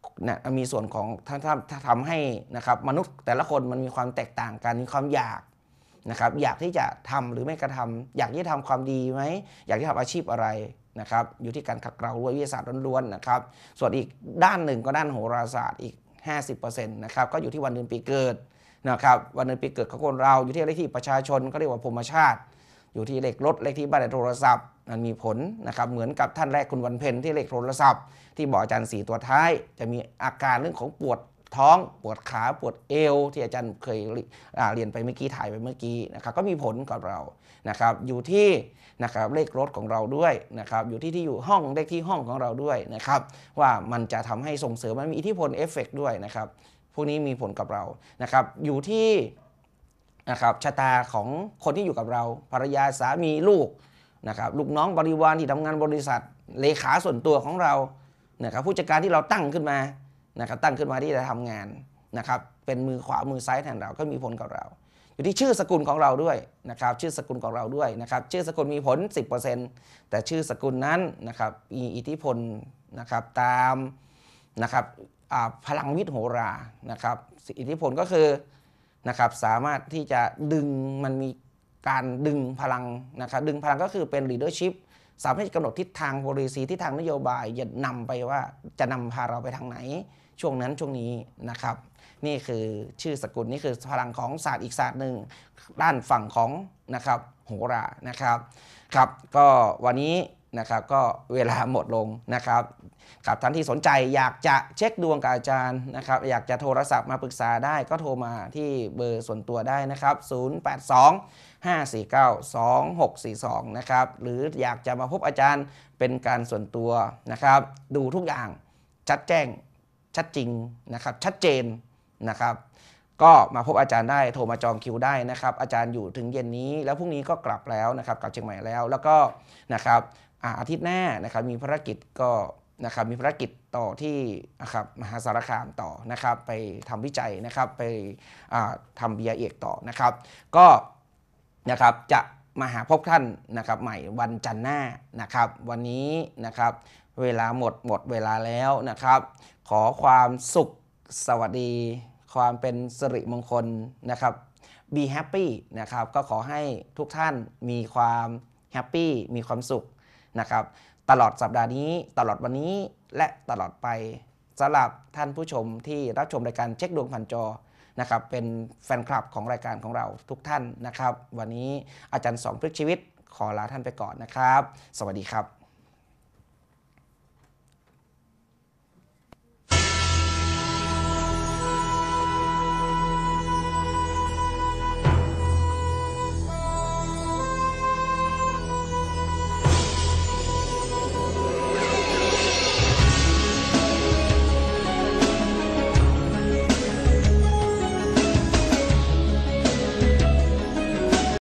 นะมีส่วนของถ้าถ้าถ้าทำให้นะครับมนุษย์แต่ละคนมันมีความแตกต่างกันมีความอยากนะครับอยากที่จะทำหรือไม่กระทำอยากที่จะทำความดีไหมอยากที่จะทำอาชีพอะไรนะครับอยู่ที่การขัดเกลาด้วยวิทยาศาสตร์ล้วนๆนะครับส่วนอีกด้านหนึ่งก็ด้านโหราศาสตร์อีก ห้าสิบเปอร์เซ็นต์ นะครับก็อยู่ที่วันเดือนปีเกิดนะครับวันเดือนปีเกิดของคนเราอยู่ที่เลขที่ประชาชนก็เรียกว่าพรหมชาติอยู่ที่เลขรถเลขที่บ้านเลขโทรศัพท์มันมีผลนะครับเหมือนกับท่านแรกคุณวันเพ็ญที่เลขโทรศัพท์ที่บอกอาจารย์สี่ตัวท้ายจะมีอาการเรื่องของปวดท้องปวดขาปวดเอวที่อาจารย์เคยเรียนไปเมื่อกี้ถ่ายไปเมื่อกี้นะครับก็มีผลกับเรานะครับอยู่ที่นะครับเลขรถของเราด้วยนะครับอยู่ที่ที่อยู่ห้องเลขที่ห้องของเราด้วยนะครับว่ามันจะทำให้ส่งเสริมมันมีอิทธิพลเอฟเฟกต์ด้วยนะครับพวกนี้มีผลกับเรานะครับอยู่ที่นะครับชะตาของคนที่อยู่กับเราภรรยาสามีลูกนะครับลูกน้องบริวารที่ทำงานบริษัทเลขาส่วนตัวของเรานะครับผู้จัดการที่เราตั้งขึ้นมานะครับตั้งขึ้นมาที่จะทำงานนะครับเป็นมือขวามือซ้ายแทนเราก็มีผลกับเราอยู่ที่ชื่อสกุลของเราด้วยนะครับชื่อสกุลของเราด้วยนะครับชื่อสกุลมีผล สิบเปอร์เซ็นต์ แต่ชื่อสกุลนั้นนะครับมีอิทธิพลนะครับตามนะครับพลังวิทย์โหรานะครับอิทธิพลก็คือนะครับสามารถที่จะดึงมันมีการดึงพลังนะครับดึงพลังก็คือเป็น leadership สามารถกำหนดทิศทาง policy ทิศทางนโยบายจะนำไปว่าจะนำพาเราไปทางไหนช่วงนั้นช่วงนี้นะครับนี่คือชื่อสกุลนี่คือพลังของศาสตร์อีกศาสตร์หนึ่งด้านฝั่งของนะครับโหรานะครับครับก็วันนี้นะครับก็เวลาหมดลงนะครับกับท่านที่สนใจอยากจะเช็คดวงกับอาจารย์นะครับอยากจะโทรศัพท์มาปรึกษาได้ก็โทรมาที่เบอร์ส่วนตัวได้นะครับศูนย์ แปด สอง ห้า สี่ เก้า สอง หก สี่ สองนะครับหรืออยากจะมาพบอาจารย์เป็นการส่วนตัวนะครับดูทุกอย่างชัดแจ้งชัดจริงนะครับชัดเจนนะครับก็มาพบอาจารย์ได้โทรมาจองคิวได้นะครับอาจารย์อยู่ถึงเย็นนี้แล้วพรุ่งนี้ก็กลับแล้วนะครับกลับเชียงใหม่แล้วแล้วก็นะครับอาทิตย์หน้านะครับมีภารกิจก็นะครับมีภารกิจต่อที่นะครับมหาสารคามต่อนะครับไปทำวิจัยนะครับไปทำบี เอ เอกต่อนะครับก็นะครับจะมาหาพบท่านนะครับใหม่วันจันทร์หน้านะครับวันนี้นะครับเวลาหมดหมดเวลาแล้วนะครับขอความสุขสวัสดีความเป็นสิริมงคลนะครับ be happy นะครับก็ขอให้ทุกท่านมีความแฮปปี้มีความสุขนะครับตลอดสัปดาห์นี้ตลอดวันนี้และตลอดไปสำหรับท่านผู้ชมที่รับชมรายการเช็คดวงผ่านจอนะครับเป็นแฟนคลับของรายการของเราทุกท่านนะครับวันนี้อาจารย์สองพฤกษ์ชีวิตขอลาท่านไปก่อนนะครับสวัสดีครับ